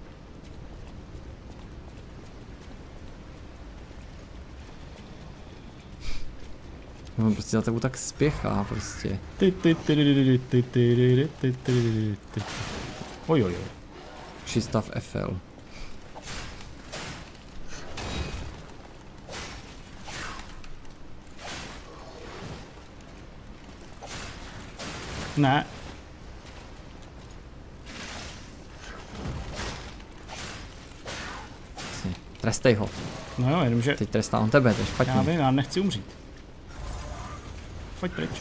On prostě za tebou tak spěchá prostě. Ojojoj. Šistav FL. Ne. Trestej ho. No jo, jenomže... Teď trestá on tebe, to je špatně. Já vím, já nechci umřít. Pojď pryč.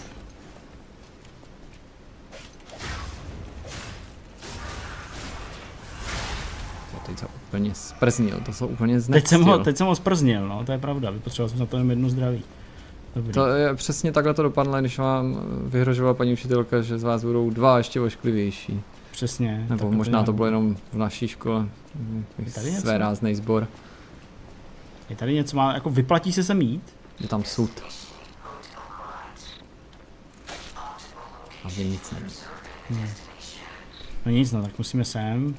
úplně sprznil, to jsou úplně znectil. Teď jsem ho sprznil, no, to je pravda, vypotřeboval jsem na to jen jednu zdraví. Dobrý. To je přesně takhle to dopadlo, když vám vyhrožovala paní učitelka, že z vás budou 2 ještě ošklivější. Přesně. Nebo možná to bylo jenom v naší škole, své ráznej sbor. Je tady něco, má, jako vyplatí se sem jít? Je tam sud. A v něm nic není. No nic, no, tak musíme sem.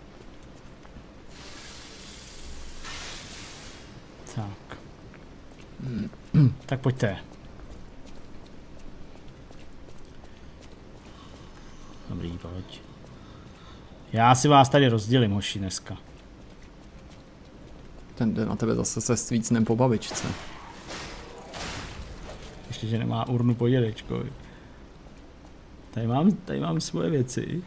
Tak. Tak pojďte. Dobrý, pojď. Já si vás tady rozdělím, hoši, dneska. Ten jde na tebe zase se stvícnem po babičce. Ještě, že nemá urnu po dědečkovi. Tady mám svoje věci.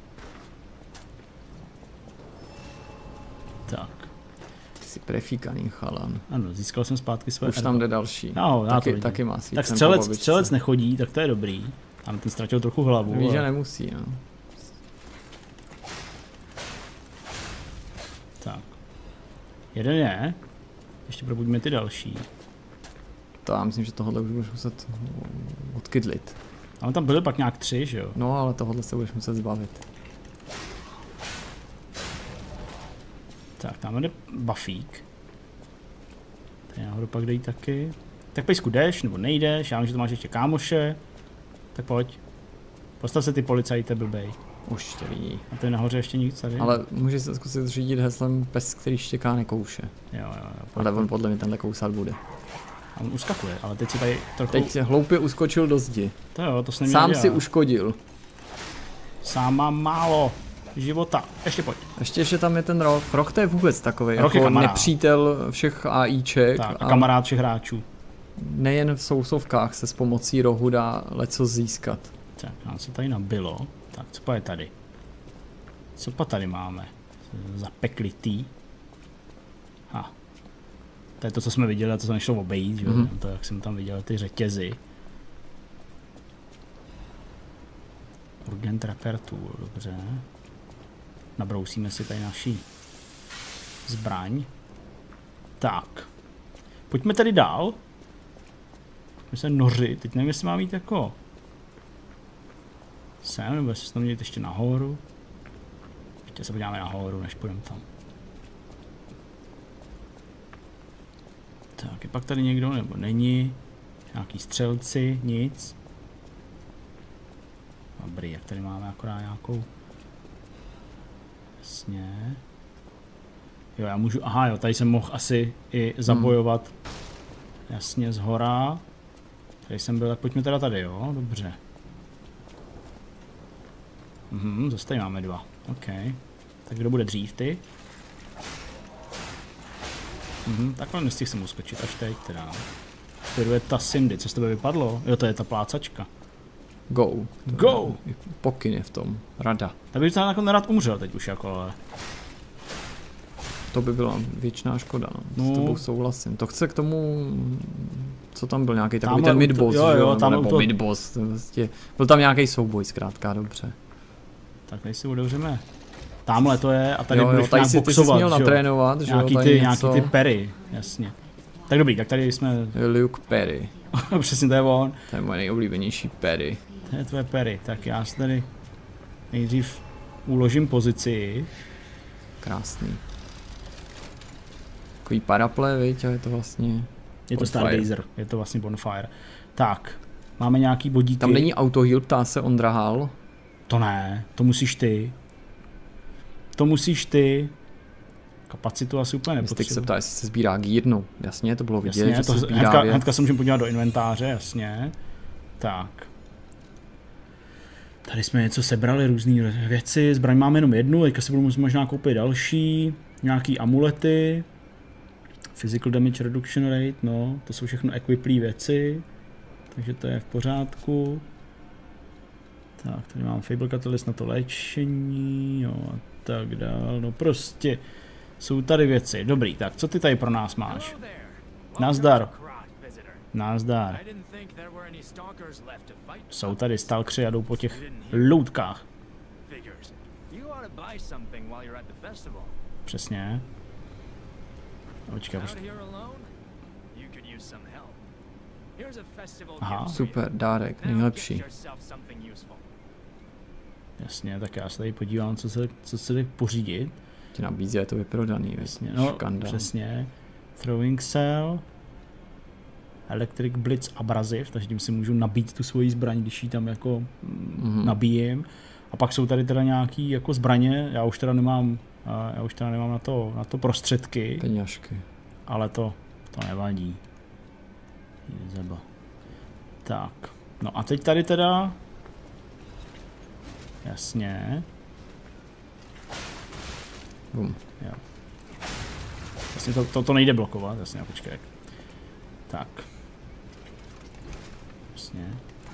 Tak. Ty jsi prefíkaný chalan. Ano, získal jsem zpátky své. Už tam jde další. No, taky má tak stvícnem střelec nechodí, tak to je dobrý. Tam ten ztratil trochu hlavu. Víš, že nemusí, no. Tak. Jeden je. Ještě probuďme ty další. To já myslím, že tohle už budeš muset odkydlit. Ale tam byly pak nějak 3, že jo? No, ale tohle se budeš muset zbavit. Tak, tam jde bafík. Tady nahoru pak dej taky. Tak pejsku, jdeš nebo nejdeš? Já vím, že to máš ještě kámoše. Tak pojď. Postav se ty policajte, blbej. Už tě vidí. A tady nahoře ještě nic tady? Ale můžeš se zkusit řídit heslem pes, který štěká, nekouše. Jo. Ale on podle mě tenhle kousat bude. A on uskakuje, ale teď si tady trochu... Teď se hloupě uskočil do zdi. To jo, to jsem Sám si uškodil. Sám mám málo života. Ještě pojď. Ještě tam je ten Roh. Roh to je vůbec takový jako nepřítel všech AIček. Tak, a kamarád všech hráčů. Nejen v sousovkách se s pomocí Rohu dá leco získat. Tak, nám se tady nabilo. Tak, co pa je tady? Co pa tady máme? Zapeklitý. To je to, co jsme viděli, a to se nešlo obejít, že? To, jak jsem tam viděl ty řetězy. Urgent repertour, dobře. Nabrousíme si tady naší zbraň. Tak. Pojďme tady dál. Pojďme se nořit. Teď nevím, jestli mám jít jako sem, nebo jestli se tam jít ještě nahoru. Ještě se podíváme nahoru, než půjdeme tam. Tak, je pak tady někdo, nebo není? Nějaký střelci, nic. Dobrý, jak tady máme akorát nějakou... Jasně. Jo, já můžu, aha jo, tady jsem mohl asi i zabojovat. Jasně, zhora. Tady jsem byl, tak pojďme teda tady, jo, dobře. Zase tady máme 2, OK. Tak kdo bude dřív, ty? Takhle nestihl jsem uskočit až teď teda. To je ta Cindy, co z tebe vypadlo? Jo, to je ta plácačka. Go. Go! Pokyn je v tom. Rada. Tak bych tam jako nerad umřel teď už jako, ale... To by byla věčná škoda, no. S tebou souhlasím. To chce k tomu, co tam byl nějaký takový ten midboss, jo, tam nebo midboss, vlastně. Byl tam nějaký souboj, zkrátka, dobře. Tak tady si otevřeme. Tamhle to je a tady budeš tady nějak boxovat, ty jsi měl natrénovat, že nějaký ty Perry, jasně. Tak dobrý, tak tady jsme... Luke Perry. Přesně, to je on. To je moje nejoblíbenější Perry. To je tvoje Perry, tak já si tady nejdřív uložím pozici. Krásný. Takový paraple, viď, a je to vlastně... Je to Stargazer, je to vlastně Bonfire. Tak, máme nějaký bodíky. Tam není autoheal, ptá se Ondrahal. To ne, to musíš ty. To musíš ty. Kapacitu asi úplně nepotřebuji. Teď se ptá, jestli se sbírá gírnu. Jasně, to bylo vidět, jasně, že se sbírá hnedka se můžeme podívat do inventáře, jasně. Tak. Tady jsme něco sebrali, různé věci. Zbraň máme jenom jednu, teďka si budu možná koupit další. Nějaký amulety. Physical damage reduction rate, no. To jsou všechno equiplý věci. Takže to je v pořádku. Tak, tady mám Fable Catalyst na to léčení, jo, a tak dál, no prostě jsou tady věci. Dobrý, tak co ty tady pro nás máš? Nazdar. Nazdar. Jsou tady stalkři a jdou po těch loutkách. přesně. Počkej, aha. Super, dárek, nejlepší. Jasně, tak já se tady podívám, co se jde pořídit. Ti nabízí, je to vyprodaný, jasně, no, škandál. Přesně. Throwing cell, Electric Blitz Abrasive, takže tím si můžu nabít tu svoji zbraň, když ji tam jako nabíjím. A pak jsou tady teda nějaký jako zbraně, já už teda nemám na to prostředky. Peněžky. Ale to nevadí. Zeba. Tak, no a teď tady teda... Jasně. Bum. Jo. Jasně to nejde blokovat, jasně, počkej. Tak. Jasně.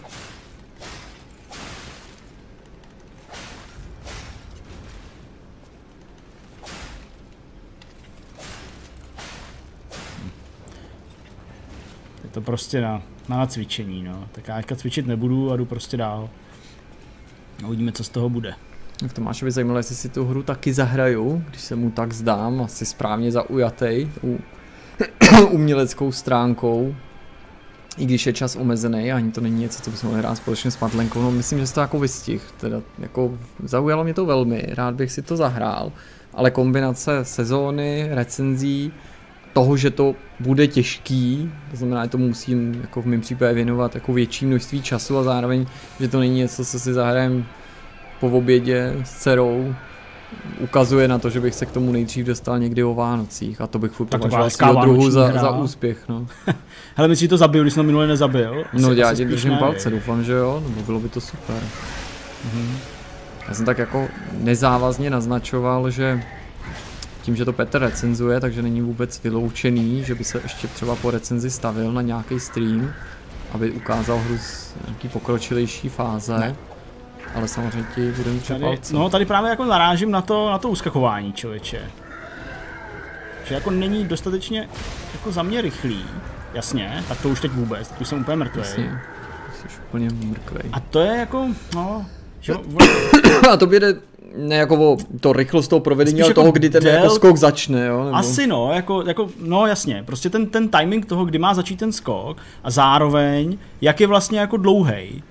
Je to prostě na cvičení, no. Tak já teďka cvičit nebudu a jdu prostě dál. A uvidíme, co z toho bude. Tak to máš by zajímalo, jestli si tu hru taky zahraju, když se mu tak zdám, asi správně zaujatej uměleckou stránkou. I když je čas omezený, ani to není něco, co bychom mohli hrát společně s Matlenkou, no myslím, že se to jako vystih. Teda jako zaujalo mě to velmi, rád bych si to zahrál, ale kombinace sezóny, recenzí, toho, že to bude těžký, to znamená, že to musím jako v mém případě věnovat jako větší množství času a zároveň, že to není něco, co si zahrajem po obědě s dcerou, ukazuje na to, že bych se k tomu nejdřív dostal někdy o Vánocích a to bych furt považoval svého druhu za úspěch. No. Hele, myslíš, že to zabil, když jsem to minule nezabil? No já ti držím palce, doufám, že jo, nebo bylo by to super. Já jsem tak jako nezávazně naznačoval, že tím, že to Petr recenzuje, takže není vůbec vyloučený, že by se ještě třeba po recenzi stavil na nějaký stream, aby ukázal hru z nějaký pokročilejší fáze. Ne. Ale samozřejmě ti budeme učit palce. No tady právě jako narážím na to uskakování, člověče. Že jako není dostatečně jako za mě rychlý. Jasně, tak to už teď vůbec, teď už jsem úplně mrtvý. Jasně, jsi úplně mrtvý. A to je jako, no... Že... A to jde ne jako to rychlost toho provedení, ale jako toho, kdy ten jako skok začne, jo? Nebo... Asi no, no jasně, prostě ten timing toho, kdy má začít ten skok a zároveň, jak je vlastně jako dlouhej.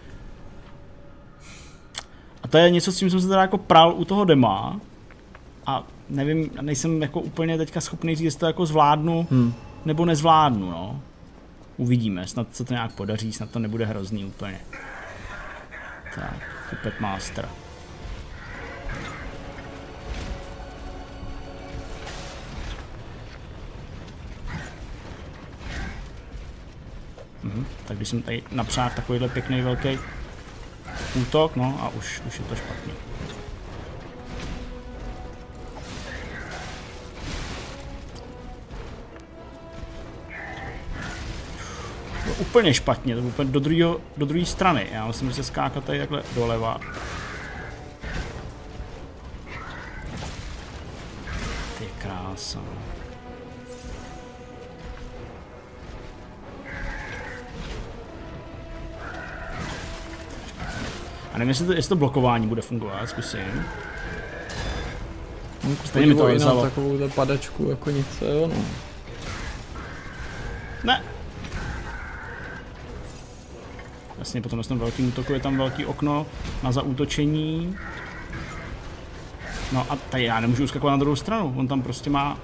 A to je něco, s čím jsem se teda jako pral u toho dema a nevím, nejsem jako úplně teďka schopný říct, jestli to jako zvládnu nebo nezvládnu, no. Uvidíme, snad se to nějak podaří, snad to nebude hrozný úplně. Tak, Puppet Master. Tak když jsem tady napřáhl takovýhle pěkný velký útok, no a už je to špatný. To úplně špatně, to bylo úplně do druhé strany. Já musím se skákat tady takhle doleva. Ty krása. A nevím, jestli to blokování bude fungovat, zkusím. Stejně mi to vzalo. Takovou padačku jako nic, jo no. Ne. Jasně, potom na tom velkým útoku je tam velký okno na zaútočení. No a tady já nemůžu uskakovat na druhou stranu, on tam prostě má...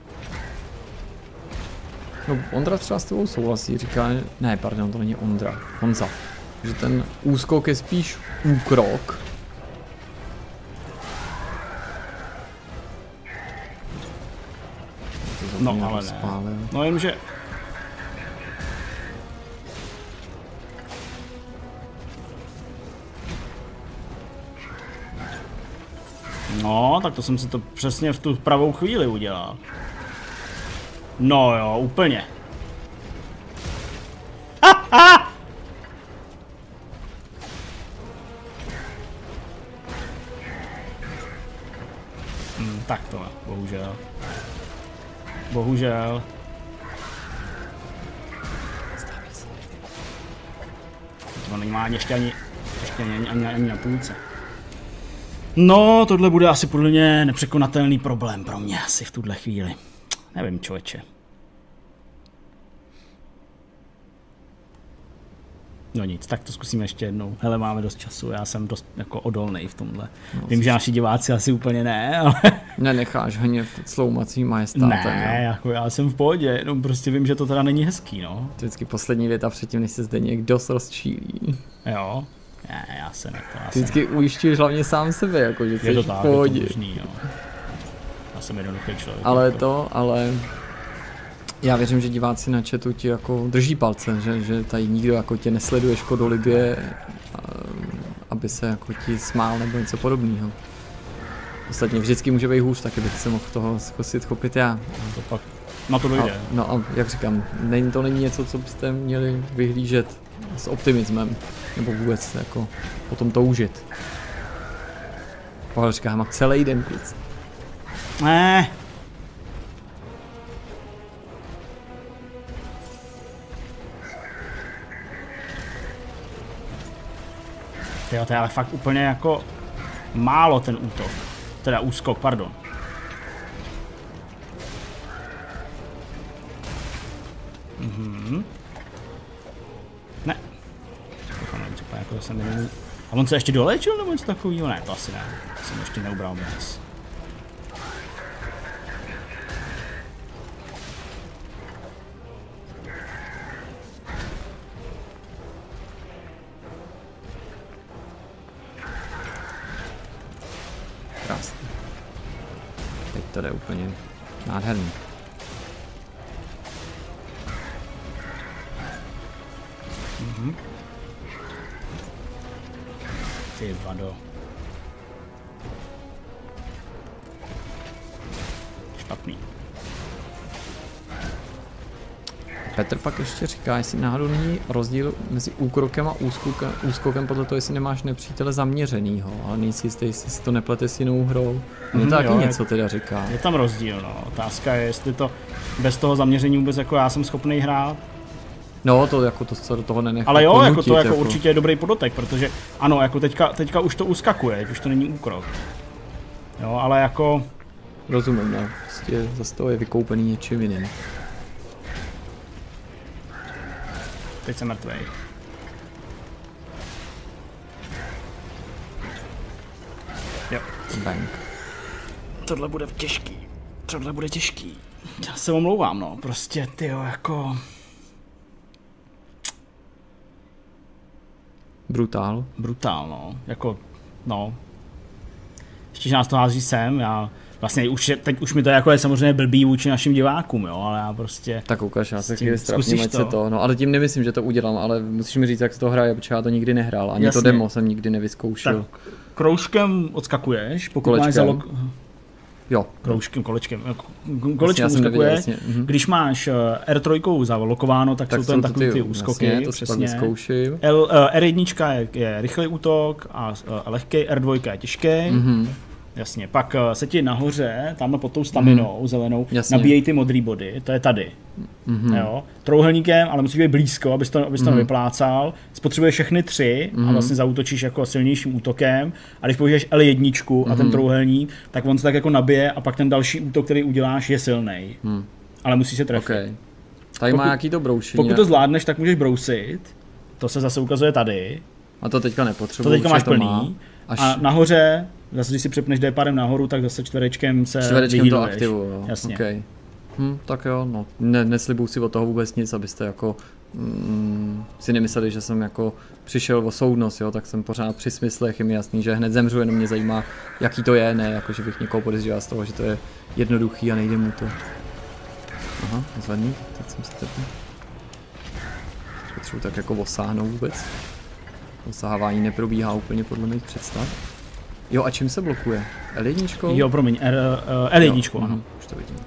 No Ondra třeba s tebou souhlasí, říká, ne pardon, to není Ondra, Honza. Že ten úskok je spíš úkrok. No ale ne. No jenže... No, tak to jsem si to přesně v tu pravou chvíli udělal. No jo, úplně. Tak to ne, bohužel. Bohužel. To nemá ještě ani na půlce. No, tohle bude asi podle mě nepřekonatelný problém pro mě asi v tuhle chvíli. Nevím, člověče. No nic, tak to zkusíme ještě jednou. Hele, máme dost času, já jsem dost jako odolnej v tomhle. No, vím, že naši diváci asi úplně ne, ale... Nenecháš hněv sloumací majestátem. Ne, jako já jsem v pohodě, jenom prostě vím, že to teda není hezký, no. Vždycky poslední věta předtím, než se zde někdo rozčílí. Jo, ne, já se ne. Ty vždycky ujišťuješ hlavně sám sebe, jako že jsi v pohodě. Já jsem jednoduchý člověk. Ale já věřím, že diváci na chatu ti jako drží palce, že tady nikdo jako tě nesleduje škodolibě, aby se jako ti smál nebo něco podobného. Ostatně vždycky může být hůř, taky bych se mohl toho zkusit chopit já. To pak na to dojde. No a jak říkám, to není něco, co byste měli vyhlížet s optimismem, nebo vůbec jako potom toužit. Pavel říká, mám celý den, kluci. Ne. Jo, to je ale fakt úplně jako málo ten útok. Teda úskok, pardon. Ne. Nevím, co jako zase minulý. A on se ještě dolečil nebo něco takového? Ne, to asi ne. Jsem ještě neubral moc. Krásný. Teď to jde úplně nádherný. Ty vado. Špatný. Petr pak ještě říká, jestli náhodou není rozdíl mezi úkrokem a úskokem podle toho, jestli nemáš nepřítele zaměřenýho, ale nejsi jistý, jestli si to neplete s jinou hrou. No taky něco teda říká. Je tam rozdíl, no. Otázka je, jestli to bez toho zaměření vůbec jako já jsem schopný hrát. No, to jako to se do toho nenechá. Ale jo, ponutit, jako to jako určitě je dobrý podotek, protože ano, jako teďka už to uskakuje, už to není úkrok. Jo, ale jako... Rozumím, no. Prostě zase to je vykoupený něčím jiným. Teď jsem mrtvej. Jo. Bang. Tohle bude těžký. Tohle bude těžký. Já se omlouvám, no. Prostě, tyjo, jako... Brutál. Brutál, no. Jako, no. Ještě, že nás to hází sem, já... Vlastně teď už mi to jako je samozřejmě blbý vůči našim divákům, jo, ale já prostě... Tak ukáž, já se chvíli strapním, ať se to, no ale tím nemyslím, že to udělám, ale musíš mi říct, jak se to hraje, protože já to nikdy nehrál, ani jasně. To demo jsem nikdy nevyzkoušel. Tak kroužkem odskakuješ, pokud máš zalog... Jo. Kolečkem odskakuješ, když máš R3 zalokováno, tak jsou to takový ty úskoky, jasně, to přesně. R1 je rychlý útok a lehký, R2 je těžký. Jasně, pak se ti nahoře, tamhle pod tou staminou zelenou, nabíjejí ty modrý body, to je tady. Jo? Trouhelníkem, ale musíš být blízko, abys to nevyplácal. Spotřebuješ všechny tři a vlastně zaútočíš jako silnějším útokem. A když použiješ L1 a ten trouhelník, tak on se tak jako nabije a pak ten další útok, který uděláš, je silnej. Ale musíš se trefit. Okay. Tady má nějaký to broušení. Pokud to zvládneš, tak můžeš brousit. To se zase ukazuje tady. A to teďka nepotřebuji. To teďka máš plný. A nahoře, zase když si přepneš D-pádem nahoru, tak zase čtverečkem se to aktivuje, jo. Jasně. Okay. Tak jo, no. Neslibuju si od toho vůbec nic, abyste jako si nemysleli, že jsem jako přišel o soudnost, jo, tak jsem pořád při smyslech, je mi jasný, že hned zemřu, jenom mě zajímá, jaký to je, ne jako, že bych někoho podezříval z toho, že to je jednoduchý a nejde mu to. Aha, zvedný, teď jsem se tepl. Potřebuji tak jako osáhnout vůbec. Osahávání neprobíhá úplně podle mých představ. Jo, a čím se blokuje? L1? Jo, promiň, L1, ano. Už to vidím.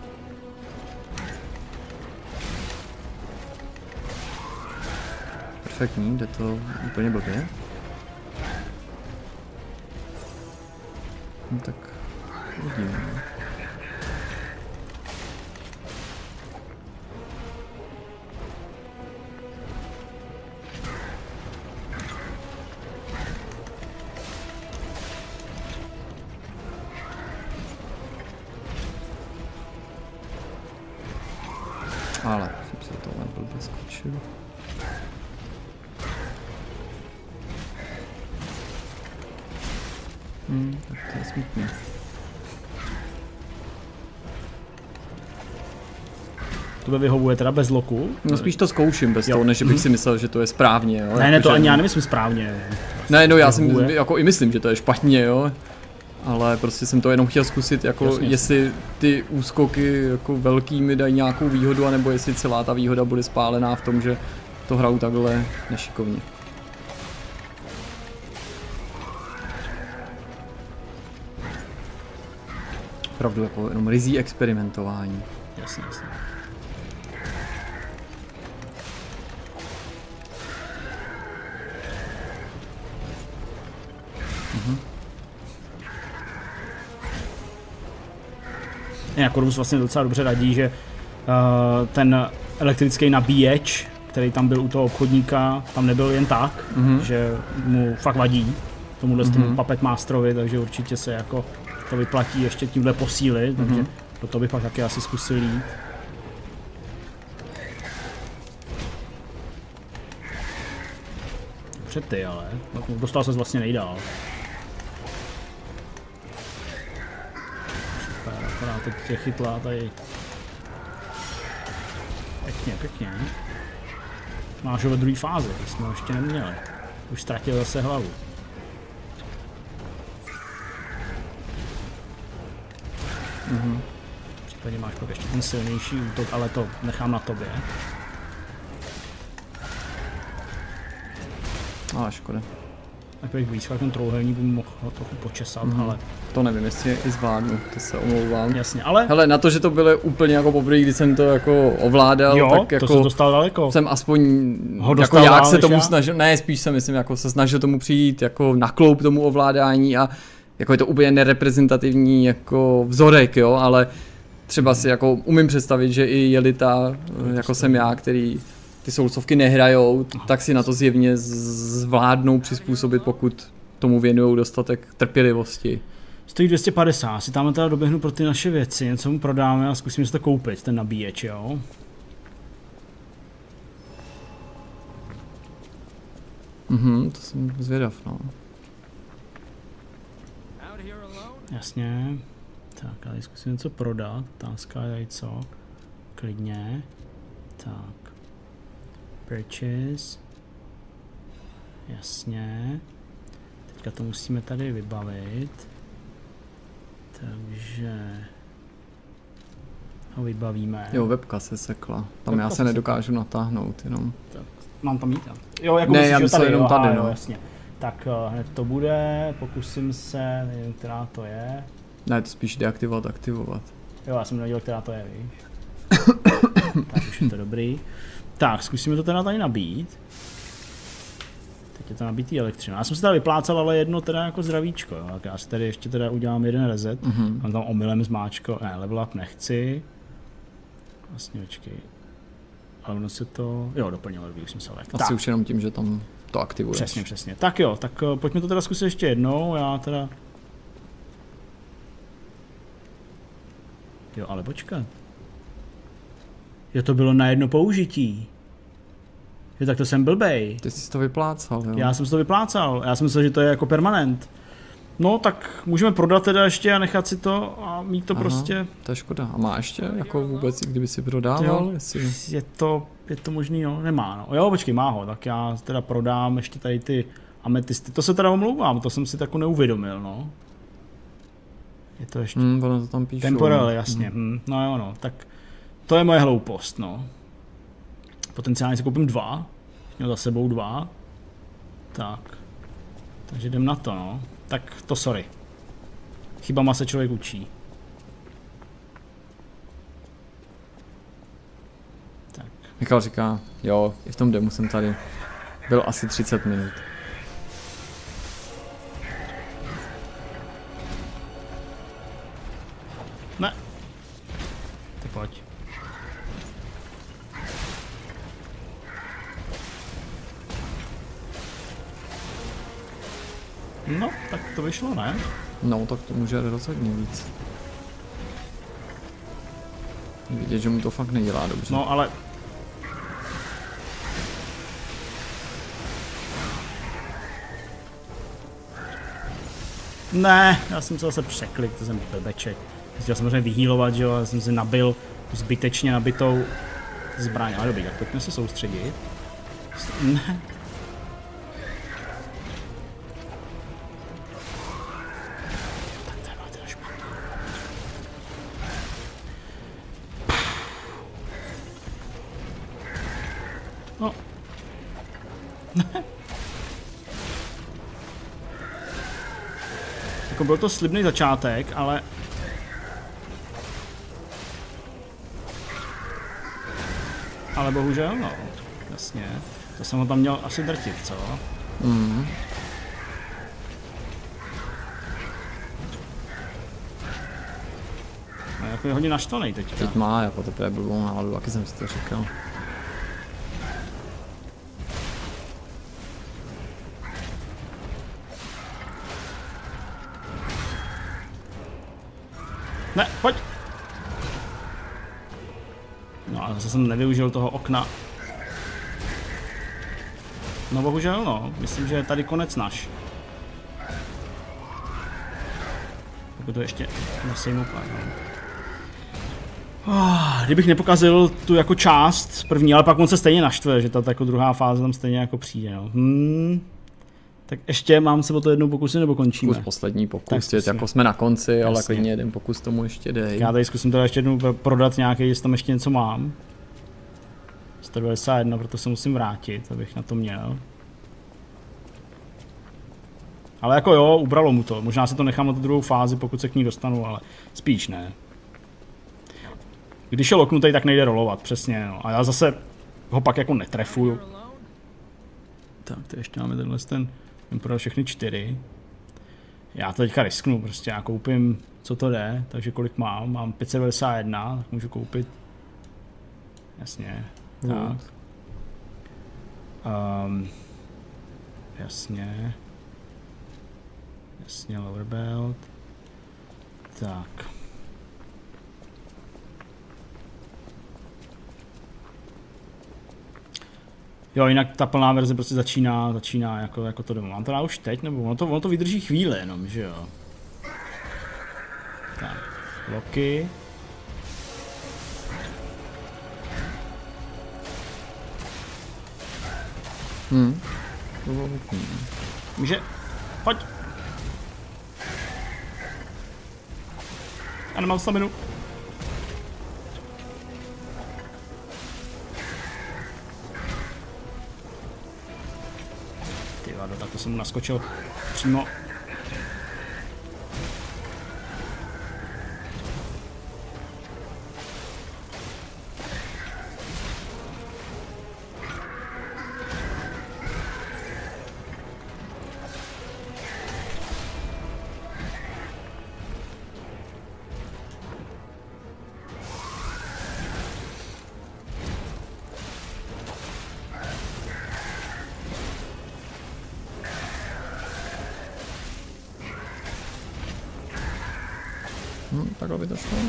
Perfektní, jde to úplně blbě. No tak uvidíme. Ale jsem se to blbě skočil. Tak to je smutný. To vyhovuje teda bez loku? No spíš to zkouším bez toho, než bych si myslel, že to je správně. Jo? Ne, to ani já nemyslím správně. Ne, no já si jako i myslím, že to je špatně, jo. Ale prostě jsem to jenom chtěl zkusit, jako jasně, jestli ty úskoky jako velký mi dají nějakou výhodu, anebo jestli celá ta výhoda bude spálená v tom, že to hraju takhle nešikovně. Opravdu jako jenom ryzí experimentování. Jasně, jasně. Jako Korvus vlastně docela dobře radí, že ten elektrický nabíječ, který tam byl u toho obchodníka, tam nebyl jen tak, že mu fakt vadí tomuhle tomu Puppet Masterovi, takže určitě se jako to vyplatí ještě tímhle posílit, takže do toho bych pak taky asi zkusil jít. Před ty ale, dostal se vlastně nejdál. Super, akorát teď tě chytla tady. Pěkně, pěkně. Máš ho ve druhé fázi, to jsme ho ještě neměli. Už ztratil zase hlavu. Případně máš pak ještě ten silnější útok, ale to nechám na tobě. Škoda. Takových blízkách ten trouhelník by mohl trochu počesat, ale... To nevím, jestli je i zvládnu, to se omlouvám. Jasně, ale... Hele, na to, že to bylo úplně jako poprvé, kdy jsem to jako ovládal, jo, tak jako... to se dostal daleko. Jsem aspoň jako jak se tomu snažil, ne, spíš se myslím, jako se snažil tomu přijít jako na kloub tomu ovládání a jako je to úplně nereprezentativní jako vzorek, jo, ale třeba si jako umím představit, že i jelita, jako jsem já, který ty soulsovky nehrajou, tak si na to zjevně zvládnou přizpůsobit, pokud tomu věnují dostatek trpělivosti. Stojí 250, si tam teda doběhnu pro ty naše věci, něco mu prodáme a zkusíme si to koupit, ten nabíječ, jo? To jsem zvědav, no. Jasně. Tak, ale zkusím něco prodat, otázka je co? Klidně. Tak. Purchase. Jasně. Teďka to musíme tady vybavit. Takže ho vybavíme. Jo, webka se sekla. Tam webka já se nedokážu natáhnout jenom. Tak, mám tam jít. Jo, jako ne, já myslím jenom tady, no. Jasně. Tak hned to bude, pokusím se, nevím, která to je. Ne, to spíš deaktivovat, aktivovat. Jo, já jsem nevěděl, která to je, víš. Tak už je to dobrý. Tak, zkusíme to teda tady nabít. Teď je to nabitý elektřina. Já jsem si teda vyplácal, ale jedno teda jako zdravíčko, jo. Tak já si tady ještě teda udělám jeden reset. Mám tam omylem zmáčko, ne, level up nechci. Vlastně, počkej. Ale ono se to, jo, doplnilo, když jsem select. Asi už jenom tím, že tam to aktivuješ. Přesně, přesně. Tak jo, tak pojďme to teda zkusit ještě jednou, já teda... Jo, ale počkat. Jo, to bylo na jedno použití. Jo, tak to jsem blbej. Ty jsi to vyplácal, jo? Já jsem si to vyplácal, já jsem myslel, že to je jako permanent. No, tak můžeme prodat teda ještě a nechat si to a mít to prostě. To je škoda. A má ještě jako vůbec, kdyby si prodával? Jo, je to možný, jo? Nemá, no. Jo, počkej, má ho, tak já teda prodám ještě tady ty ametisty. To se teda omlouvám, to jsem si tak neuvědomil, no. Je to ještě... ono to tam píšu. Temporale, jasně. No jo, no, tak to je moje hloupost, no. Potenciálně si koupím 2. Měl za sebou 2. Tak. Takže jdem na to, no. Tak to sorry. Chybama se člověk učí. Tak. Michal říká, jo, i v tom demo jsem tady byl asi 30 minut. Ne. Tak pojď. No, tak to vyšlo, ne? No, tak to může rozhodně víc. Vidět, že mu to fakt nedělá dobře. No ale... Ne, já jsem se zase překlik, to jsem blbeček. Chtěl samozřejmě vyhýlovat, že jo, já jsem si nabil zbytečně nabitou zbraň. Ale dobrý, tak pojďme se soustředit. Ne. Tak to je teda špatně. No. Jako byl to slibný začátek, ale... Ale bohužel, no. Jasně. To jsem ho tam měl asi drtit, co? Mm. No, jako je hodně naštvaný teďka. Teď má jako teprve blbou náladu, taky jsem si to říkal. Ne, pojď! No a zase jsem nevyužil toho okna. No bohužel no, myslím, že je tady konec náš. Pokud to ještě nesejmu pár. Kdybych nepokazil tu jako část první, ale pak on se stejně naštve, že ta jako druhá fáze tam stejně jako přijde. No. Tak ještě mám se o to jednou pokusy, nebo končíme? Poslední pokus, jako jsme na konci, jasně. Ale klidně jeden pokus tomu ještě dej. Já tady zkusím teda ještě jednou prodat nějaký, jestli tam ještě něco mám. 191, proto se musím vrátit, abych na to měl. Ale jako jo, ubralo mu to. Možná se to nechám na tu druhou fázi, pokud se k ní dostanu, ale spíš ne. Když je loknutý, tak nejde rolovat, přesně. No. A já zase ho pak jako netrefuju. Tak, to ještě máme tenhle ten prodal všechny 4. Já to teďka risknu, prostě já koupím, co to jde, takže kolik mám? Mám 591, tak můžu koupit. Jasně. Tak. Jasně. Jasně, lower belt. Tak. Jo, jinak ta plná verze prostě začíná jako to demo. Mám to dá už teď, nebo ono to vydrží chvíli jenom, že jo? Tak, bloky. Může, pojď. Já nemám staminu. Ty vado, tak to jsem mu naskočil přímo. Takhle by to šlo.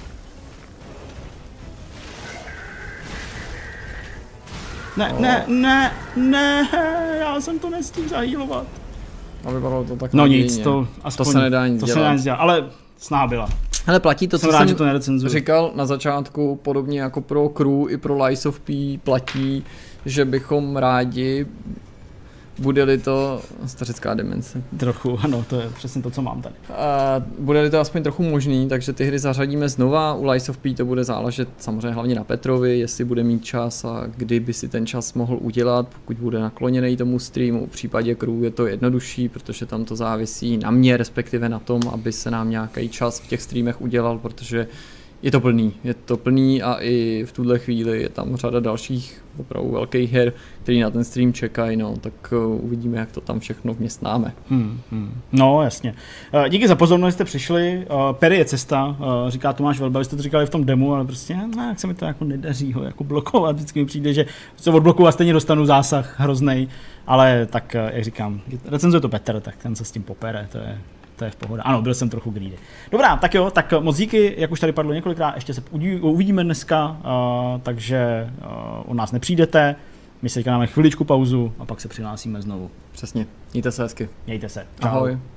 Ne, já jsem to nestihl zahýlovat. A vypadalo to tak. No nic, to aspoň, to se nedá nic dělat, ale snaha byla. Hele, platí to, co rád, jsem říkal na začátku, podobně jako pro Crew i pro Lies of P platí, že bychom rádi, bude-li to stařická demence. Trochu, ano, to je přesně to, co mám tady. Bude-li to aspoň trochu možný, takže ty hry zařadíme znova. U Lies of P to bude záležet samozřejmě hlavně na Petrovi, jestli bude mít čas a kdy by si ten čas mohl udělat, pokud bude nakloněný tomu streamu. V případě Crew je to jednodušší, protože tam to závisí na mě, respektive na tom, aby se nám nějaký čas v těch streamech udělal, protože je to plný a i v tuhle chvíli je tam řada dalších opravdu velkých her, který na ten stream čekají, no, tak uvidíme, jak to tam všechno vměstnáme. No, jasně. Díky za pozornost, že jste přišli. Perry je cesta, říká Tomáš Velba, vy jste to říkali v tom demo, ale prostě jak se mi to jako nedaří ho jako blokovat, vždycky mi přijde, že se odblokuju a stejně dostanu zásah hroznej, ale tak, jak říkám, recenzuje to Petr, tak ten se s tím popere, to je To je v pohodě. Ano, byl jsem trochu greedy. Dobrá, tak jo, tak moc díky, jak už tady padlo několikrát, ještě se uvidíme dneska, takže u nás nepřijdete. My se dáme chviličku pauzu a pak se přihlásíme znovu. Přesně. Mějte se hezky. Mějte se. Čau. Ahoj.